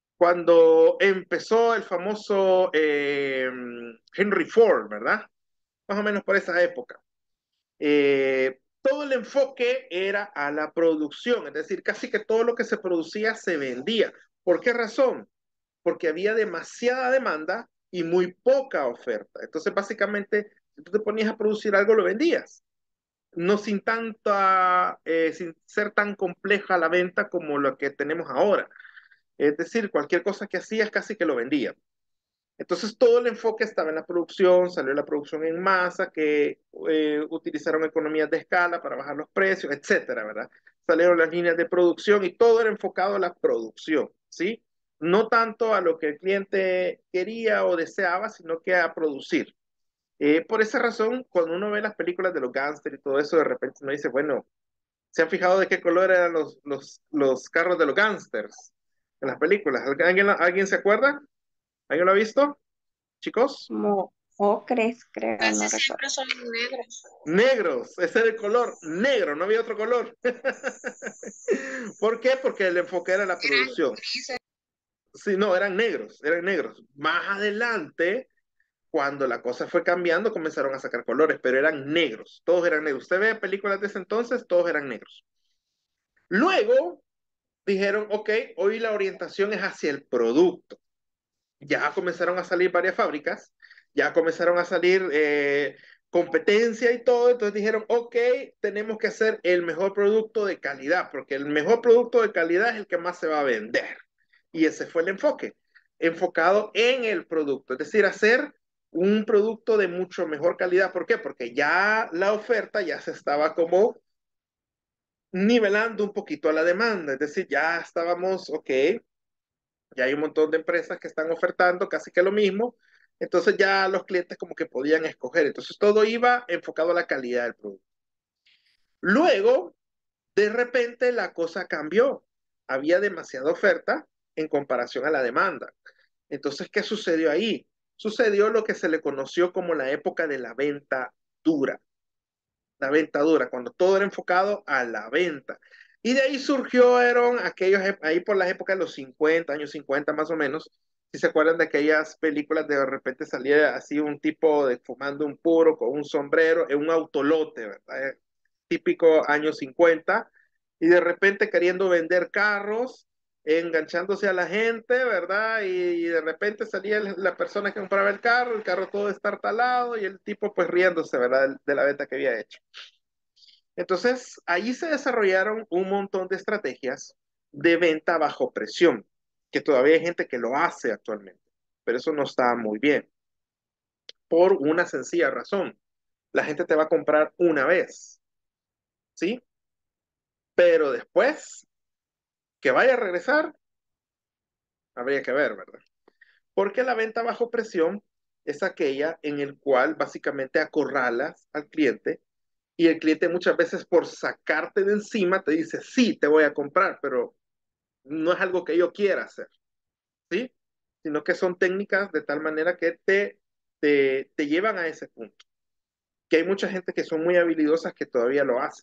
cuando empezó el famoso eh, Henry Ford, ¿verdad? Más o menos por esa época. Eh, todo el enfoque era a la producción, es decir, casi que todo lo que se producía se vendía. ¿Por qué razón? Porque había demasiada demanda y muy poca oferta. Entonces, básicamente, si tú te ponías a producir algo, lo vendías. No sin tanta, eh, sin ser tan compleja la venta como lo que tenemos ahora. Es decir, cualquier cosa que hacías casi que lo vendías. Entonces todo el enfoque estaba en la producción, salió la producción en masa, que eh, utilizaron economías de escala para bajar los precios, etcétera, ¿verdad? Salieron las líneas de producción y todo era enfocado a la producción, ¿sí? No tanto a lo que el cliente quería o deseaba, sino que a producir. Eh, por esa razón, cuando uno ve las películas de los gángsters y todo eso, de repente uno dice, bueno, ¿se han fijado de qué color eran los, los, los carros de los gángsters en las películas? ¿Alguien, ¿Alguien se acuerda? ¿Alguien lo ha visto, chicos? Como ocres, creo, Casi no recuerdo. siempre son negros. Negros, ese era el color, negro, no había otro color. ¿Por qué? Porque el enfoque era la producción. Sí, no, eran negros, eran negros. Más adelante, cuando la cosa fue cambiando, comenzaron a sacar colores, pero eran negros, todos eran negros. Usted ve películas de ese entonces, todos eran negros. Luego dijeron, ok, hoy la orientación es hacia el producto. Ya comenzaron a salir varias fábricas, ya comenzaron a salir eh, competencia y todo, entonces dijeron, ok, tenemos que hacer el mejor producto de calidad, porque el mejor producto de calidad es el que más se va a vender. Y ese fue el enfoque, enfocado en el producto, es decir, hacer un producto de mucho mejor calidad. ¿Por qué? Porque ya la oferta ya se estaba como nivelando un poquito a la demanda, es decir, ya estábamos, ok, ya hay un montón de empresas que están ofertando casi que lo mismo, entonces ya los clientes como que podían escoger, entonces todo iba enfocado a la calidad del producto. Luego, de repente la cosa cambió, había demasiada oferta en comparación a la demanda. Entonces, ¿qué sucedió ahí? Sucedió lo que se le conoció como la época de la venta dura. La venta dura, cuando todo era enfocado a la venta. Y de ahí surgieron aquellos, ahí por las épocas de los cincuenta, años cincuenta más o menos, si se acuerdan de aquellas películas de, de repente salía así un tipo de fumando un puro con un sombrero en un autolote, ¿verdad? Típico años cincuenta, y de repente queriendo vender carros, enganchándose a la gente, ¿verdad? Y, y de repente salía la, la persona que compraba el carro, el carro todo estartalado y el tipo pues riéndose, ¿verdad? De, de la venta que había hecho. Entonces, ahí se desarrollaron un montón de estrategias de venta bajo presión, que todavía hay gente que lo hace actualmente, pero eso no está muy bien, por una sencilla razón. La gente te va a comprar una vez, ¿sí? Pero después, que vaya a regresar, habría que ver, ¿verdad? Porque la venta bajo presión es aquella en el cual básicamente acorralas al cliente y el cliente muchas veces por sacarte de encima te dice, sí, te voy a comprar, pero no es algo que yo quiera hacer, ¿sí? Sino que son técnicas de tal manera que te, te, te llevan a ese punto. Que hay mucha gente que son muy habilidosas que todavía lo hace.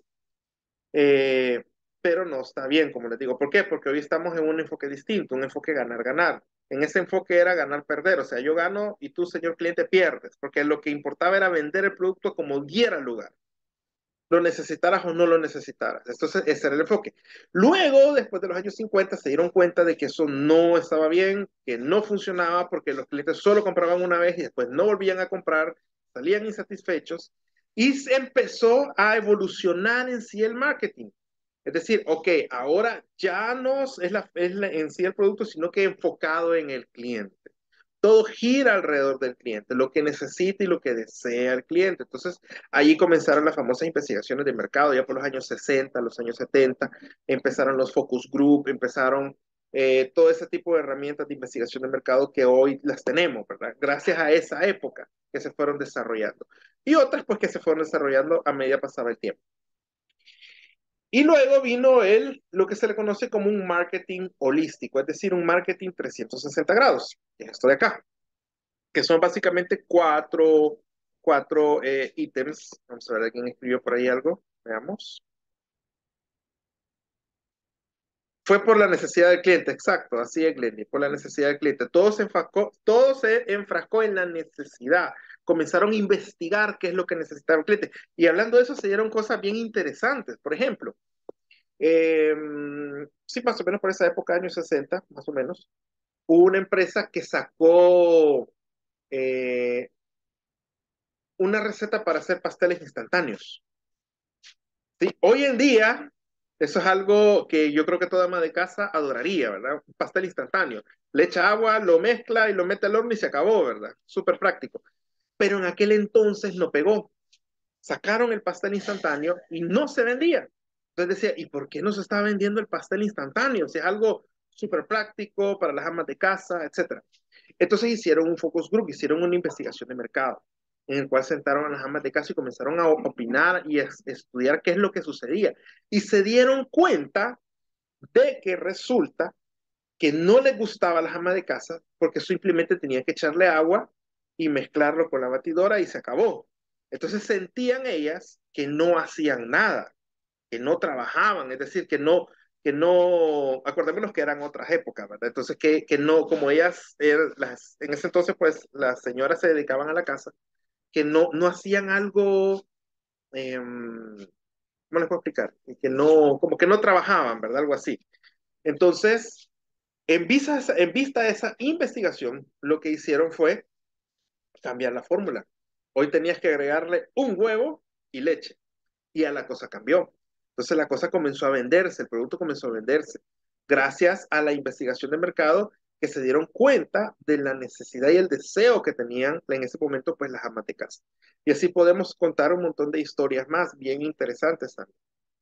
Eh, pero no está bien, como les digo. ¿Por qué? Porque hoy estamos en un enfoque distinto, un enfoque ganar-ganar. En ese enfoque era ganar-perder, o sea, yo gano y tú, señor cliente, pierdes, porque lo que importaba era vender el producto como diera lugar, lo necesitaras o no lo necesitaras. Entonces, ese era el enfoque. Luego, después de los años cincuenta, se dieron cuenta de que eso no estaba bien, que no funcionaba, porque los clientes solo compraban una vez y después no volvían a comprar, salían insatisfechos, y se empezó a evolucionar en sí el marketing. Es decir, ok, ahora ya no es, la, es la, en sí el producto, sino que enfocado en el cliente. Todo gira alrededor del cliente, lo que necesita y lo que desea el cliente. Entonces, ahí comenzaron las famosas investigaciones de mercado, ya por los años sesenta, los años setenta, empezaron los focus group, empezaron eh, todo ese tipo de herramientas de investigación de mercado que hoy las tenemos, ¿verdad? Gracias a esa época que se fueron desarrollando. Y otras, pues, que se fueron desarrollando a medida pasaba el tiempo. Y luego vino el, lo que se le conoce como un marketing holístico, es decir, un marketing trescientos sesenta grados, esto de acá, que son básicamente cuatro, cuatro eh, ítems. Vamos a ver, ¿alguien escribió por ahí algo? Veamos. Fue por la necesidad del cliente, exacto, así es, Glenny, por la necesidad del cliente. Todo se enfrascó, todo se enfrascó en la necesidad. Comenzaron a investigar qué es lo que necesitaba el cliente. Y hablando de eso, se dieron cosas bien interesantes. Por ejemplo, Eh, sí, más o menos por esa época, años sesenta, más o menos, hubo una empresa que sacó eh, una receta para hacer pasteles instantáneos. ¿Sí? Hoy en día, eso es algo que yo creo que toda ama de casa adoraría, ¿verdad? Un pastel instantáneo. Le echa agua, lo mezcla y lo mete al horno y se acabó, ¿verdad? Súper práctico. Pero en aquel entonces no pegó. Sacaron el pastel instantáneo y no se vendía. Entonces decía, ¿y por qué no se está vendiendo el pastel instantáneo? Si es algo súper práctico para las amas de casa, etcétera. Entonces hicieron un focus group, hicieron una investigación de mercado, en el cual sentaron a las amas de casa y comenzaron a opinar y a estudiar qué es lo que sucedía. Y se dieron cuenta de que resulta que no les gustaba a las amas de casa porque simplemente tenían que echarle agua y mezclarlo con la batidora y se acabó. Entonces sentían ellas que no hacían nada, que no trabajaban, es decir, que no, que no, acordémonos que eran otras épocas, ¿verdad? Entonces que, que no, como ellas, eran las, en ese entonces pues las señoras se dedicaban a la casa, que no, no hacían algo, eh, ¿cómo les puedo explicar? Que no, como que no trabajaban, ¿verdad? Algo así. Entonces, en vista, en vista de esa investigación, lo que hicieron fue cambiar la fórmula. Hoy tenías que agregarle un huevo y leche. Y ya la cosa cambió. Entonces la cosa comenzó a venderse, el producto comenzó a venderse, gracias a la investigación de mercado que se dieron cuenta de la necesidad y el deseo que tenían en ese momento pues las amas de casa. Y así podemos contar un montón de historias más bien interesantes también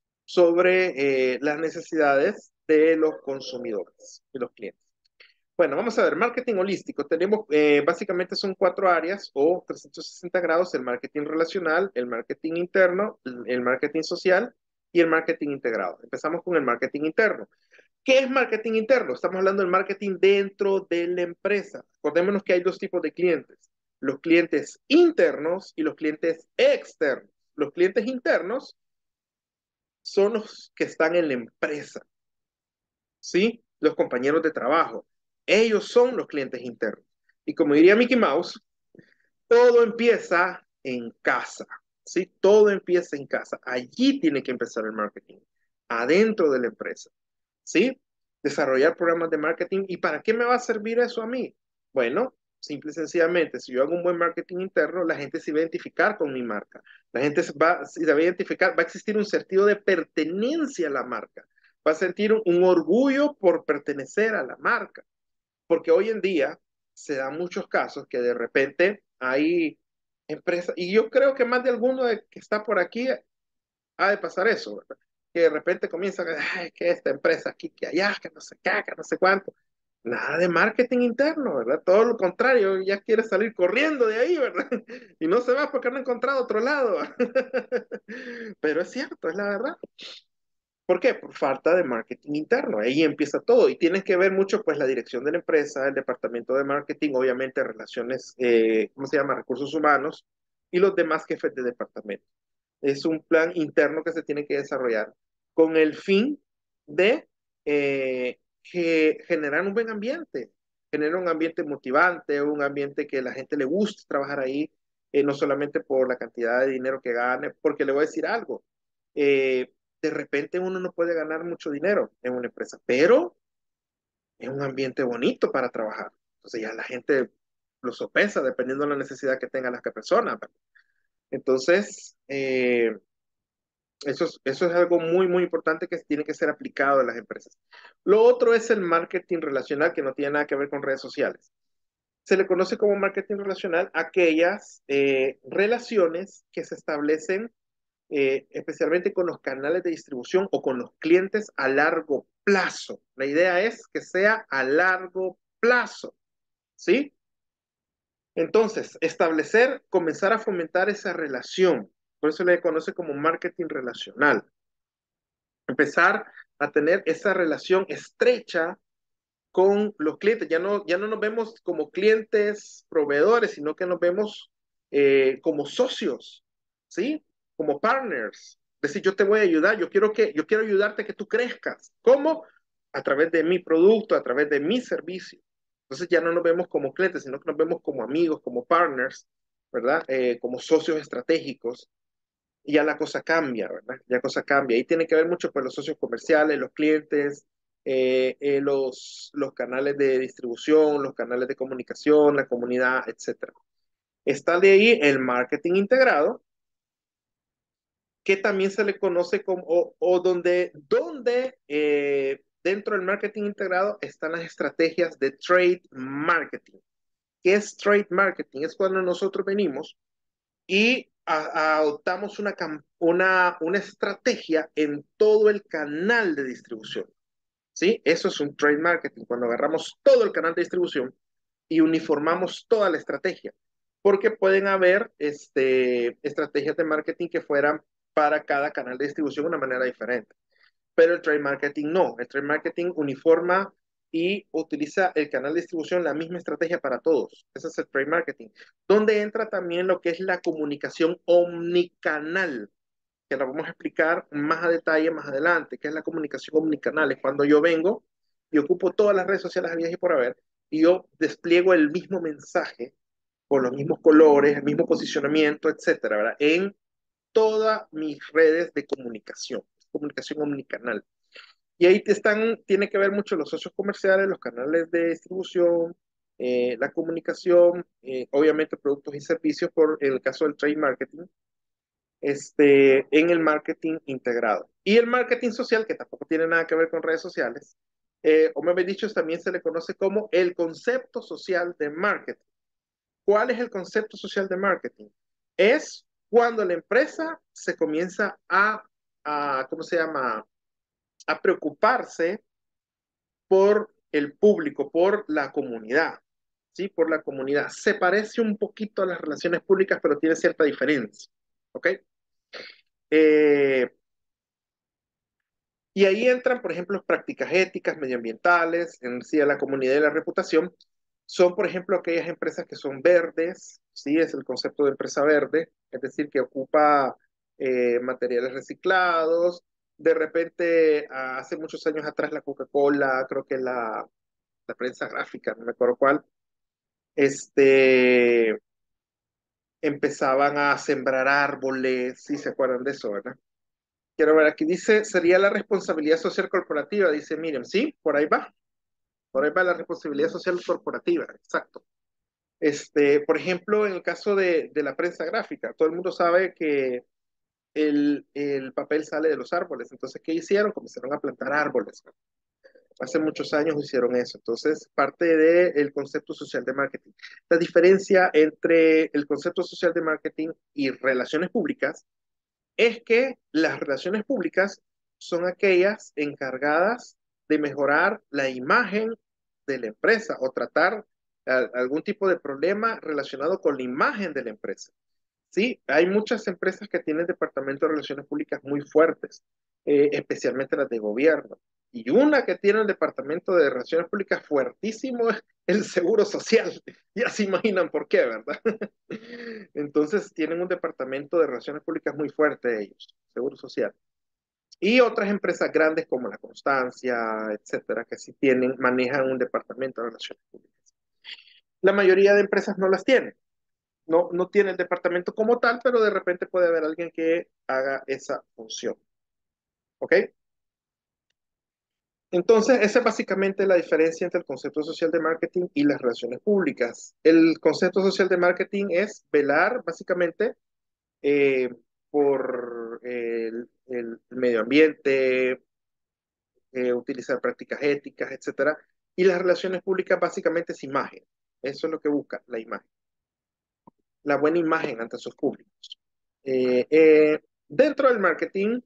sobre eh, las necesidades de los consumidores y los clientes. Bueno, vamos a ver, marketing holístico. Tenemos, eh, básicamente son cuatro áreas o trescientos sesenta grados, el marketing relacional, el marketing interno, el el marketing social y el marketing integrado. Empezamos con el marketing interno. ¿Qué es marketing interno? Estamos hablando del marketing dentro de la empresa. Acordémonos que hay dos tipos de clientes, los clientes internos y los clientes externos. Los clientes internos son los que están en la empresa, ¿sí? Los compañeros de trabajo. Ellos son los clientes internos. Y como diría Mickey Mouse, todo empieza en casa, ¿sí? Todo empieza en casa. Allí tiene que empezar el marketing, adentro de la empresa, ¿sí? Desarrollar programas de marketing. ¿Y para qué me va a servir eso a mí? Bueno, simple y sencillamente, si yo hago un buen marketing interno, la gente se va a identificar con mi marca. La gente se va, se va a identificar, va a existir un sentido de pertenencia a la marca. Va a sentir un, un orgullo por pertenecer a la marca. Porque hoy en día se dan muchos casos que de repente hay empresas, y yo creo que más de alguno de que está por aquí ha de pasar eso, ¿verdad? Que de repente comienzan a, ay, que esta empresa aquí, que allá, que no sé qué, que no sé cuánto. Nada de marketing interno, ¿verdad? Todo lo contrario, ya quiere salir corriendo de ahí, ¿verdad? Y no se va porque no ha encontrado otro lado. Pero es cierto, es la verdad. ¿Por qué? Por falta de marketing interno. Ahí empieza todo. Y tienes que ver mucho, pues, la dirección de la empresa, el departamento de marketing, obviamente, relaciones, eh, ¿cómo se llama? Recursos humanos y los demás jefes de departamento. Es un plan interno que se tiene que desarrollar con el fin de eh, que generar un buen ambiente, generar un ambiente motivante, un ambiente que la gente le guste trabajar ahí, eh, no solamente por la cantidad de dinero que gane, porque le voy a decir algo. Eh, de repente uno no puede ganar mucho dinero en una empresa, pero es un ambiente bonito para trabajar. Entonces ya la gente lo sopesa dependiendo de la necesidad que tengan las personas. ¿Verdad? Entonces, eh, eso es, eso es algo muy, muy importante que tiene que ser aplicado en las empresas. Lo otro es el marketing relacional, que no tiene nada que ver con redes sociales. Se le conoce como marketing relacional aquellas eh, relaciones que se establecen eh, especialmente con los canales de distribución o con los clientes a largo plazo. La idea es que sea a largo plazo, ¿sí? Entonces, establecer, comenzar a fomentar esa relación. Por eso le conoce como marketing relacional. Empezar a tener esa relación estrecha con los clientes. Ya no, ya no nos vemos como clientes proveedores, sino que nos vemos eh, como socios, ¿sí? Como partners. Es decir, yo te voy a ayudar, yo quiero, que, yo quiero ayudarte a que tú crezcas. ¿Cómo? A través de mi producto, a través de mi servicio. Entonces ya no nos vemos como clientes, sino que nos vemos como amigos, como partners, ¿verdad? Eh, como socios estratégicos. Y ya la cosa cambia, ¿verdad? Ya la cosa cambia. Ahí tiene que ver mucho con los socios comerciales, los clientes, eh, eh, los, los canales de distribución, los canales de comunicación, la comunidad, etcétera. Está de ahí el marketing integrado, que también se le conoce como, o, o donde, donde eh, dentro del marketing integrado están las estrategias de trade marketing. ¿Qué es trade marketing? Es cuando nosotros venimos y a, a adoptamos una, una, una estrategia en todo el canal de distribución. ¿Sí? Eso es un trade marketing, cuando agarramos todo el canal de distribución y uniformamos toda la estrategia, porque pueden haber este, estrategias de marketing que fueran para cada canal de distribución de una manera diferente, pero el trade marketing no, el trade marketing uniforma y utiliza el canal de distribución, la misma estrategia para todos. Ese es el trade marketing, donde entra también lo que es la comunicación omnicanal, que la vamos a explicar más a detalle más adelante, que es la comunicación omnicanal. Es cuando yo vengo y ocupo todas las redes sociales habidas y por haber, y yo despliego el mismo mensaje, con los mismos colores, el mismo posicionamiento, etcétera, ¿verdad? En todas mis redes de comunicación, comunicación omnicanal. Y ahí te están, tiene que ver mucho los socios comerciales, los canales de distribución, eh, la comunicación, eh, obviamente productos y servicios, por en el caso del trade marketing, este, en el marketing integrado. Y el marketing social, que tampoco tiene nada que ver con redes sociales, eh, o me habéis dicho, también se le conoce como el concepto social de marketing. ¿Cuál es el concepto social de marketing? Es cuando la empresa se comienza a, a ¿cómo se llama? A preocuparse por el público, por la comunidad, ¿sí? Por la comunidad. Se parece un poquito a las relaciones públicas, pero tiene cierta diferencia, ¿ok? Eh, y ahí entran, por ejemplo, prácticas éticas, medioambientales, en sí a la comunidad y la reputación. Son, por ejemplo, aquellas empresas que son verdes, ¿sí? Es el concepto de empresa verde, es decir, que ocupa eh, materiales reciclados. De repente, hace muchos años atrás, la Coca-Cola, creo que la, la prensa gráfica, no me acuerdo cuál, este, empezaban a sembrar árboles, ¿sí se acuerdan de eso, verdad? Quiero ver, aquí dice, sería la responsabilidad social corporativa, dice Miriam, sí, por ahí va, por ahí va la responsabilidad social corporativa, exacto. Este, por ejemplo, en el caso de, de la prensa gráfica, todo el mundo sabe que el, el papel sale de los árboles, entonces, ¿qué hicieron? Comenzaron a plantar árboles. Hace muchos años hicieron eso, entonces, parte del concepto social de marketing. La diferencia entre el concepto social de marketing y relaciones públicas es que las relaciones públicas son aquellas encargadas de mejorar la imagen de la empresa o tratar a, algún tipo de problema relacionado con la imagen de la empresa. Sí, hay muchas empresas que tienen departamentos de relaciones públicas muy fuertes, eh, especialmente las de gobierno. Y una que tiene el departamento de relaciones públicas fuertísimo es el Seguro Social. Ya se imaginan por qué, ¿verdad? Entonces tienen un departamento de relaciones públicas muy fuerte ellos, Seguro Social. Y otras empresas grandes como la Constancia, etcétera, que sí tienen, manejan un departamento de relaciones públicas. La mayoría de empresas no las tienen. No, no tiene el departamento como tal, pero de repente puede haber alguien que haga esa función. ¿Ok? Entonces, esa es básicamente la diferencia entre el concepto social de marketing y las relaciones públicas. El concepto social de marketing es velar básicamente eh, por el, el medio ambiente, eh, utilizar prácticas éticas, etcétera. Y las relaciones públicas básicamente es imagen. Eso es lo que busca, la imagen. La buena imagen ante sus públicos. Eh, eh, dentro del marketing,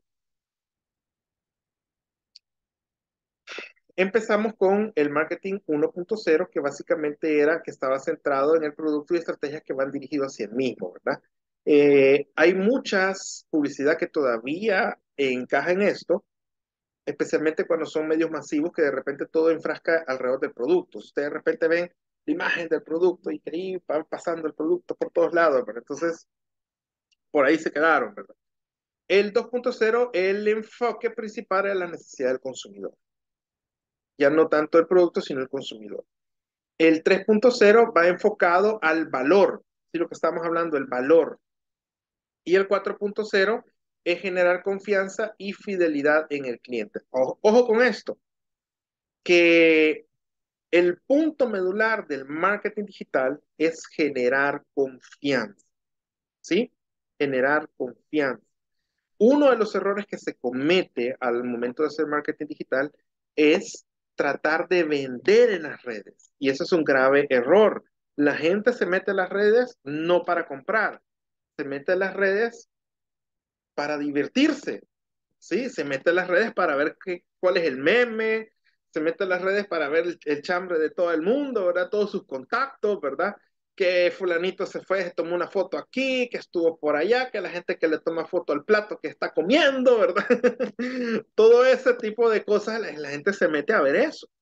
empezamos con el marketing uno punto cero, que básicamente era que estaba centrado en el producto y estrategias que van dirigidos hacia el mismo, ¿verdad? Eh, hay muchas publicidad que todavía encaja en esto, especialmente cuando son medios masivos que de repente todo enfrasca alrededor del producto. Ustedes de repente ven la imagen del producto y que ahí va pasando el producto por todos lados, ¿verdad? Entonces, por ahí se quedaron, ¿verdad? El dos punto cero, el enfoque principal es la necesidad del consumidor. Ya no tanto el producto, sino el consumidor. El tres punto cero va enfocado al valor, si lo que estamos hablando, el valor. Y el cuatro punto cero es generar confianza y fidelidad en el cliente. Ojo, ojo con esto, que el punto medular del marketing digital es generar confianza, ¿sí? Generar confianza. Uno de los errores que se comete al momento de hacer marketing digital es tratar de vender en las redes. Y eso es un grave error. La gente se mete en las redes no para comprar, se mete en las redes para divertirse, ¿sí? Se mete en las redes para ver qué, cuál es el meme, se mete en las redes para ver el, el chambre de todo el mundo, ¿verdad? Todos sus contactos, ¿verdad? Que fulanito se fue, se tomó una foto aquí, que estuvo por allá, que la gente que le toma foto al plato que está comiendo, ¿verdad? Todo ese tipo de cosas, la, la gente se mete a ver eso.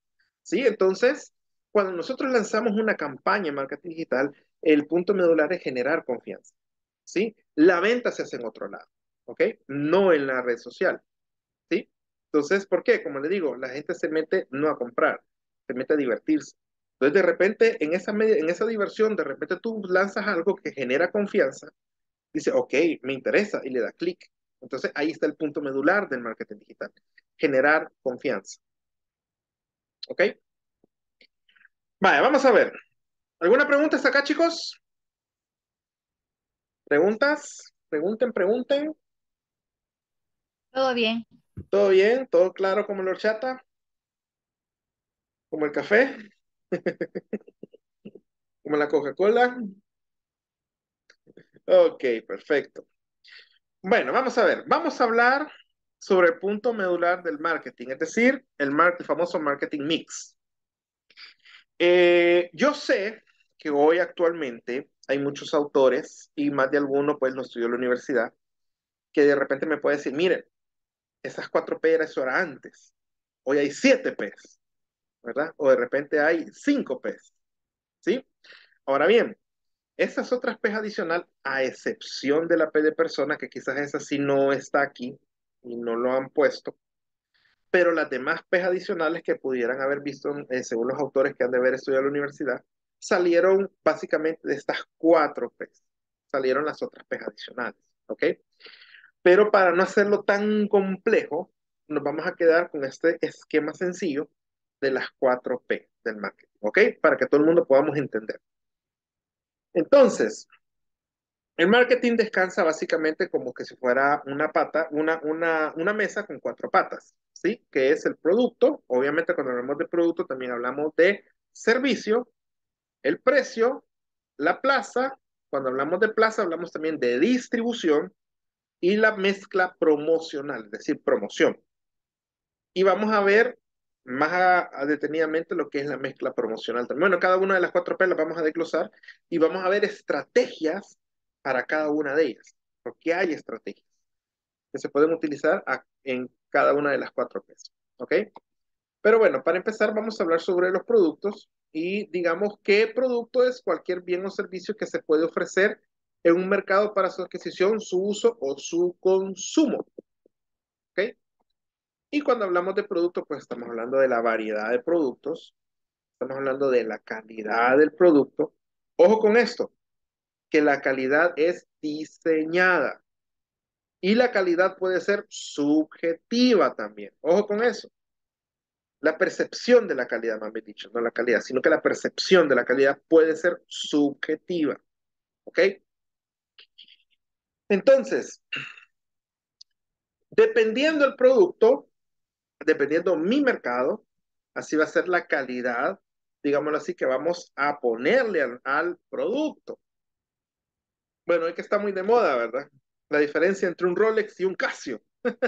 ¿sí? Entonces, cuando nosotros lanzamos una campaña en marketing digital, el punto medular es generar confianza, ¿sí? La venta se hace en otro lado, ¿ok? No en la red social, ¿sí? Entonces, ¿por qué? Como le digo, la gente se mete no a comprar, se mete a divertirse. Entonces, de repente, en esa, media, en esa diversión, de repente tú lanzas algo que genera confianza, dice, ok, me interesa, y le da clic. Entonces, ahí está el punto medular del marketing digital, generar confianza, ¿ok? Vaya, vamos a ver. ¿Alguna pregunta hasta acá, chicos? ¿Preguntas? Pregunten, pregunten. Todo bien. ¿Todo bien? ¿Todo claro como la horchata? ¿Como el café? ¿Como la Coca-Cola? Ok, perfecto. Bueno, vamos a ver. Vamos a hablar sobre el punto medular del marketing, es decir, el, mar el famoso marketing mix. Eh, yo sé que hoy actualmente hay muchos autores y más de alguno pues lo estudió en la universidad que de repente me puede decir, miren, esas cuatro P era eso era antes. Hoy hay siete Ps, ¿verdad? O de repente hay cinco Ps, ¿sí? Ahora bien, esas otras Ps adicional, a excepción de la P de persona, que quizás esa sí no está aquí y no lo han puesto, pero las demás Ps adicionales que pudieran haber visto, eh, según los autores que han de haber estudiado en la universidad, salieron básicamente de estas cuatro Ps. Salieron las otras Ps adicionales, ¿ok? Pero para no hacerlo tan complejo, nos vamos a quedar con este esquema sencillo de las cuatro P del marketing, ¿ok? Para que todo el mundo podamos entender. Entonces, el marketing descansa básicamente como que si fuera una pata, una, una, una mesa con cuatro patas, ¿sí? Que es el producto. Obviamente, cuando hablamos de producto, también hablamos de servicio, el precio, la plaza. Cuando hablamos de plaza, hablamos también de distribución y la mezcla promocional, es decir, promoción. Y vamos a ver más a, a detenidamente lo que es la mezcla promocional también. Bueno, cada una de las cuatro P las vamos a desglosar y vamos a ver estrategias para cada una de ellas, porque hay estrategias que se pueden utilizar a, en cada una de las cuatro P. ¿Ok? Pero bueno, para empezar vamos a hablar sobre los productos y digamos qué producto es cualquier bien o servicio que se puede ofrecer en un mercado para su adquisición, su uso o su consumo. ¿Ok? Y cuando hablamos de productos, pues estamos hablando de la variedad de productos, estamos hablando de la calidad del producto. Ojo con esto, que la calidad es diseñada y la calidad puede ser subjetiva también. Ojo con eso. La percepción de la calidad, más bien dicho, no la calidad, sino que la percepción de la calidad puede ser subjetiva. ¿Ok? Entonces, dependiendo del producto, dependiendo mi mercado, así va a ser la calidad, digámoslo así, que vamos a ponerle al, al producto. Bueno, es que está muy de moda, ¿verdad? La diferencia entre un Rolex y un Casio.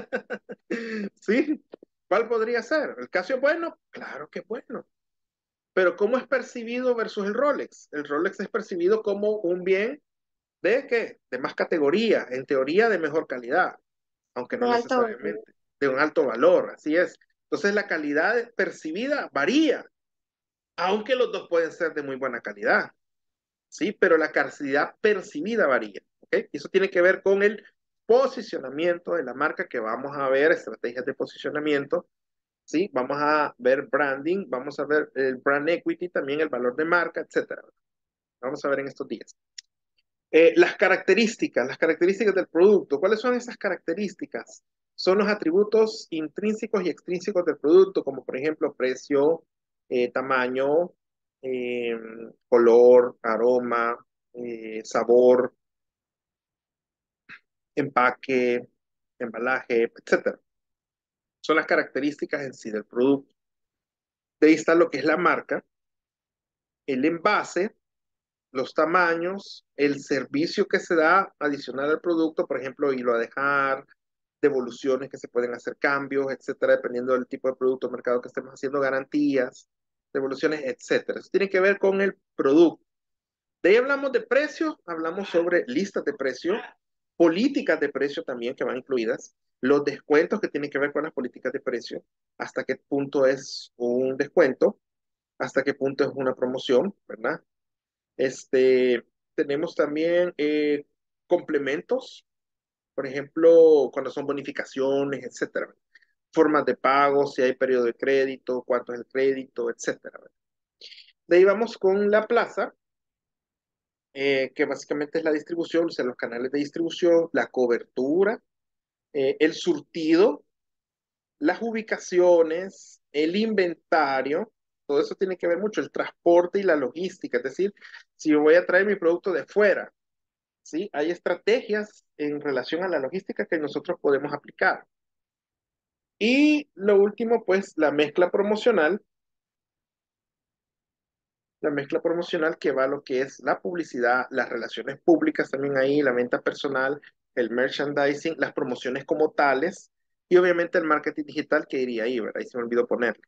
¿Sí? ¿Cuál podría ser? ¿El Casio es bueno? Claro que es bueno. Pero ¿cómo es percibido versus el Rolex? El Rolex es percibido como un bien de ¿qué? De más categoría, en teoría de mejor calidad, aunque no De alto valor. necesariamente, de un alto valor, así es. Entonces la calidad percibida varía, aunque los dos pueden ser de muy buena calidad, ¿sí? Pero la calidad percibida varía, ¿ok? Y eso tiene que ver con el posicionamiento de la marca, que vamos a ver estrategias de posicionamiento, ¿sí? Vamos a ver branding, vamos a ver el brand equity, también el valor de marca, etcétera. Vamos a ver en estos días. Eh, las características, las características del producto. ¿Cuáles son esas características? Son los atributos intrínsecos y extrínsecos del producto, como por ejemplo precio, eh, tamaño, eh, color, aroma, eh, sabor, empaque, embalaje, etcétera. Son las características en sí del producto. De ahí está lo que es la marca, el envase, los tamaños, el servicio que se da adicional al producto, por ejemplo, hilo a dejar, devoluciones que se pueden hacer, cambios, etcétera, dependiendo del tipo de producto o mercado que estemos haciendo, garantías, devoluciones, etcétera. Eso tiene que ver con el producto. De ahí hablamos de precios, hablamos sobre listas de precio, políticas de precio también que van incluidas, los descuentos que tienen que ver con las políticas de precio, hasta qué punto es un descuento, hasta qué punto es una promoción, ¿verdad? Este, tenemos también eh, complementos, por ejemplo, cuando son bonificaciones, etcétera. Formas de pago, si hay periodo de crédito, cuánto es el crédito, etcétera. De ahí vamos con la plaza, eh, que básicamente es la distribución, o sea, los canales de distribución, la cobertura, eh, el surtido, las ubicaciones, el inventario, todo eso tiene que ver mucho, el transporte y la logística, es decir, si yo voy a traer mi producto de fuera, ¿sí? Hay estrategias en relación a la logística que nosotros podemos aplicar. Y lo último, pues, la mezcla promocional, la mezcla promocional que va a lo que es la publicidad, las relaciones públicas también ahí, la venta personal, el merchandising, las promociones como tales, y obviamente el marketing digital que iría ahí, ¿verdad? Ahí se me olvidó ponerlo.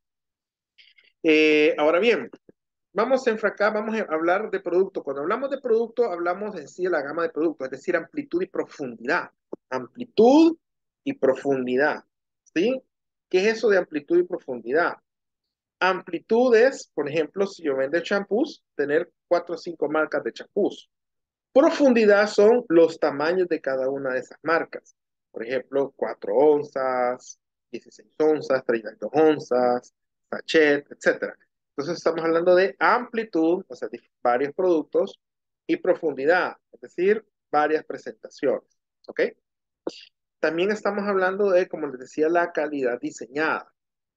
Eh, ahora bien, vamos a enfracar, vamos a hablar de producto. Cuando hablamos de producto, hablamos en sí de la gama de productos, es decir, amplitud y profundidad. Amplitud y profundidad, ¿sí? ¿Qué es eso de amplitud y profundidad? Amplitud es, por ejemplo, si yo vendo champús, tener cuatro o cinco marcas de champús. Profundidad son los tamaños de cada una de esas marcas. Por ejemplo, cuatro onzas, dieciséis onzas, treinta y dos onzas, sachet, etcétera. Entonces estamos hablando de amplitud, o sea, de varios productos, y profundidad, es decir, varias presentaciones. ¿Ok? También estamos hablando de, como les decía, la calidad diseñada,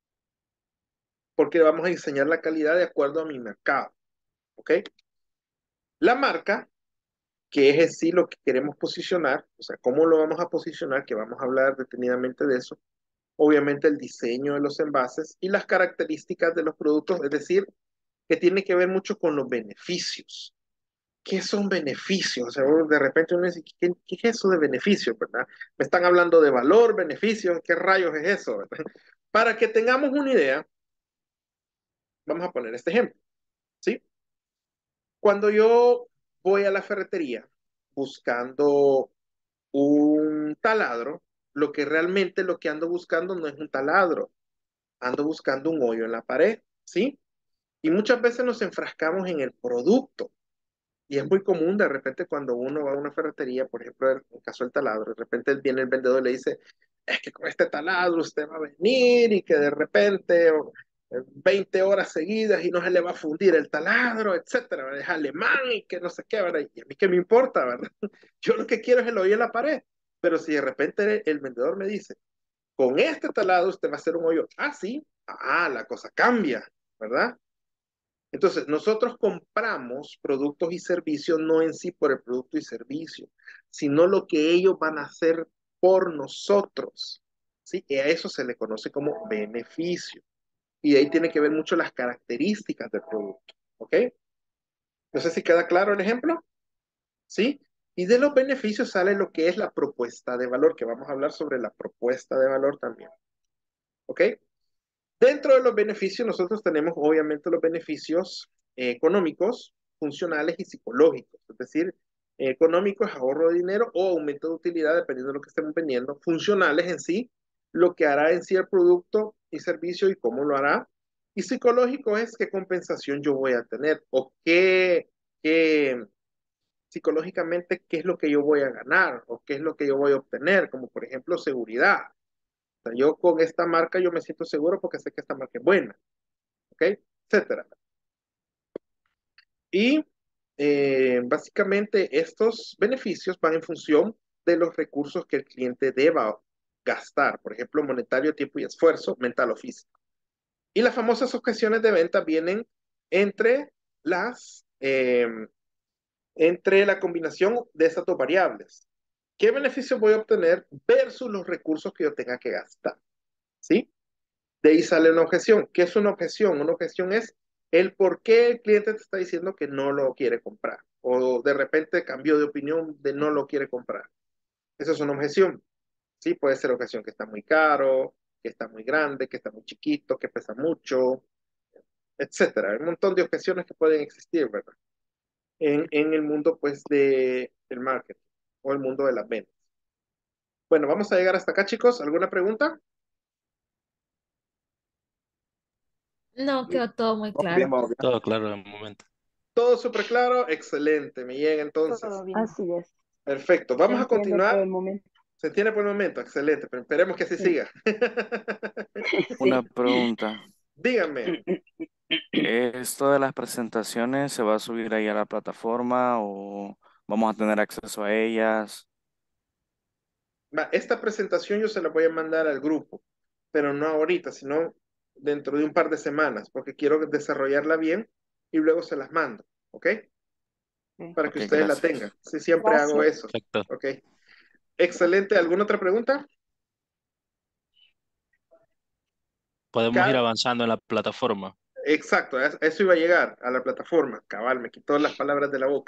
porque vamos a diseñar la calidad de acuerdo a mi mercado. ¿Ok? La marca, que es en sí lo que queremos posicionar, o sea, cómo lo vamos a posicionar, que vamos a hablar detenidamente de eso. Obviamente el diseño de los envases y las características de los productos, es decir, que tiene que ver mucho con los beneficios. ¿Qué son beneficios? O sea, de repente uno dice, ¿qué, qué es eso de beneficios, verdad? Me están hablando de valor, beneficio, ¿qué rayos es eso, verdad? Para que tengamos una idea, vamos a poner este ejemplo, ¿sí? Cuando yo voy a la ferretería buscando un taladro, lo que realmente lo que ando buscando no es un taladro, ando buscando un hoyo en la pared, ¿sí? Y muchas veces nos enfrascamos en el producto. Y es muy común de repente cuando uno va a una ferretería, por ejemplo, en el caso del taladro, de repente viene el vendedor y le dice, es que con este taladro usted va a venir y que de repente eh, veinte horas seguidas y no se le va a fundir el taladro, etcétera, ¿verdad? Es alemán y que no sé qué, ¿verdad? Y a mí qué me importa, ¿verdad? Yo lo que quiero es el hoyo en la pared. Pero si de repente el vendedor me dice, con este taladro usted va a hacer un hoyo así, ah, la cosa cambia, ¿verdad? Entonces, nosotros compramos productos y servicios no en sí por el producto y servicio, sino lo que ellos van a hacer por nosotros, ¿sí? Y a eso se le conoce como beneficio. Y de ahí tiene que ver mucho las características del producto, ¿ok? No sé si queda claro el ejemplo, ¿sí? Y de los beneficios sale lo que es la propuesta de valor, que vamos a hablar sobre la propuesta de valor también, ¿ok? Dentro de los beneficios, nosotros tenemos obviamente los beneficios eh, económicos, funcionales y psicológicos. Es decir, eh, económicos, ahorro de dinero o aumento de utilidad, dependiendo de lo que estemos vendiendo. Funcionales en sí, lo que hará en sí el producto y servicio y cómo lo hará. Y psicológico es qué compensación yo voy a tener o qué, qué psicológicamente, qué es lo que yo voy a ganar o qué es lo que yo voy a obtener, como por ejemplo seguridad. O sea, yo con esta marca yo me siento seguro porque sé que esta marca es buena, ¿ok? Etcétera. Y eh, básicamente estos beneficios van en función de los recursos que el cliente deba gastar, por ejemplo, monetario, tiempo y esfuerzo, mental o físico. Y las famosas objeciones de venta vienen entre las, eh, entre la combinación de esas dos variables. ¿Qué beneficio voy a obtener versus los recursos que yo tenga que gastar? ¿Sí? De ahí sale una objeción. ¿Qué es una objeción? Una objeción es el por qué el cliente te está diciendo que no lo quiere comprar. O de repente cambió de opinión de no lo quiere comprar. Eso es una objeción. Sí, puede ser objeción que está muy caro, que está muy grande, que está muy chiquito, que pesa mucho, etcétera. Hay un montón de objeciones que pueden existir, ¿verdad? En, en el mundo, pues, de el marketing o el mundo de las ventas. Bueno, vamos a llegar hasta acá, chicos. ¿Alguna pregunta? No, quedó todo muy Vamos bien, claro. vamos bien. Todo claro en el momento. Todo súper claro, excelente, me llega entonces. Todo bien. Así es. Perfecto, Se vamos a entiende por continuar. el momento. Se tiene por el momento, excelente, pero esperemos que así Sí. siga. Una Sí. pregunta. Díganme, ¿Esto de las presentaciones se va a subir ahí a la plataforma o vamos a tener acceso a ellas? va, esta presentación yo se la voy a mandar al grupo, pero no ahorita, sino dentro de un par de semanas, porque quiero desarrollarla bien y luego se las mando, ¿ok? Para que Ok, ustedes la tengan. gracias. Sí, siempre hago Gracias. eso, Perfecto. ¿ok? Excelente, ¿alguna otra pregunta? Podemos ir Cada- avanzando en la plataforma. Exacto, a eso iba a llegar, a la plataforma. Cabal, me quitó las palabras de la boca.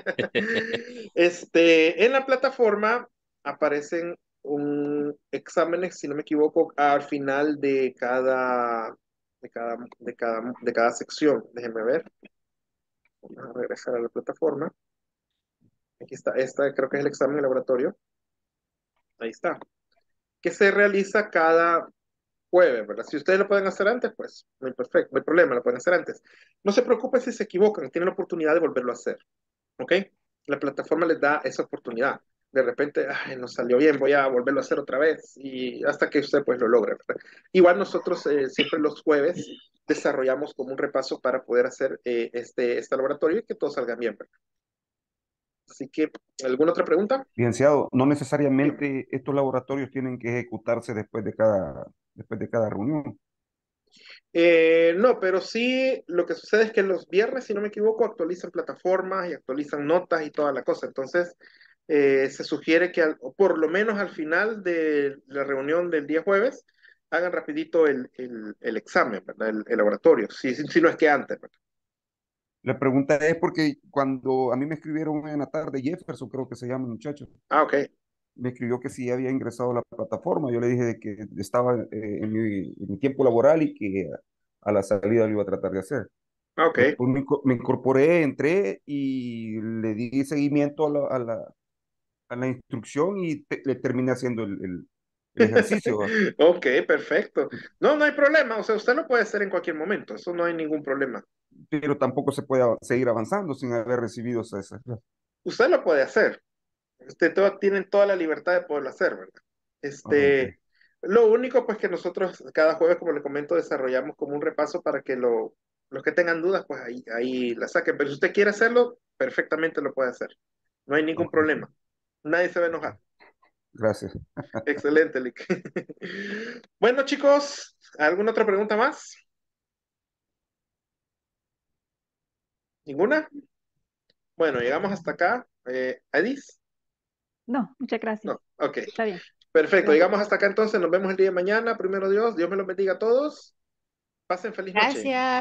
Este, en la plataforma aparecen un exámenes, si no me equivoco, al final de cada, de cada, de cada, de cada sección. Déjenme ver. Vamos a regresar a la plataforma. Aquí está, esta creo que es el examen de laboratorio. Ahí está. Que se realiza cada jueves, ¿verdad? Si ustedes lo pueden hacer antes, pues no hay, perfecto, no hay problema, lo pueden hacer antes. No se preocupen si se equivocan, tienen la oportunidad de volverlo a hacer, ¿ok? La plataforma les da esa oportunidad. De repente, ay, no salió bien, voy a volverlo a hacer otra vez y hasta que usted pues lo logre, ¿verdad? Igual nosotros eh, siempre los jueves desarrollamos como un repaso para poder hacer eh, este, este laboratorio y que todo salga bien, ¿verdad? Así que, ¿alguna otra pregunta? Licenciado, no Dígame. necesariamente estos laboratorios tienen que ejecutarse después de cada, después de cada reunión. Eh, no, pero sí lo que sucede es que los viernes, si no me equivoco, actualizan plataformas y actualizan notas y toda la cosa. Entonces, eh, se sugiere que al- o por lo menos al final de la reunión del día jueves hagan rapidito el, el- el examen, ¿verdad? El, el laboratorio, si, si, si no es que antes, ¿verdad? La pregunta es porque cuando a mí me escribieron en la tarde, Jefferson creo que se llama el muchacho, Ah, ok. me escribió que sí había ingresado a la plataforma. Yo le dije de que estaba eh, en mi, en mi tiempo laboral y que a, a la salida lo iba a tratar de hacer. Ah, ok. Después me, inco- me incorporé, entré y le di seguimiento a la, a la, a la instrucción y te- le terminé haciendo el, el, el ejercicio, ¿va? Ok, perfecto. No, no hay problema. O sea, usted lo puede hacer en cualquier momento. Eso no hay ningún problema. Pero tampoco se puede av- seguir avanzando sin haber recibido esa, esa- Usted lo puede hacer. Usted todo, tienen toda la libertad de poderlo hacer, ¿verdad? Ok, Este, lo único, pues, que nosotros cada jueves, como le comento, desarrollamos como un repaso para que lo, los que tengan dudas, pues ahí, ahí la saquen. Pero si usted quiere hacerlo, perfectamente lo puede hacer. No hay ningún ok, problema. Nadie se va a enojar. gracias. Excelente, Lick. Bueno, chicos, ¿alguna otra pregunta más? ¿Ninguna? Bueno, llegamos hasta acá. Eh, ¿Edis? No, muchas gracias. No, ok. Está bien. Perfecto, Gracias. llegamos hasta acá entonces. Nos vemos el día de mañana. Primero Dios, Dios me los bendiga a todos. Pasen feliz noche. Gracias.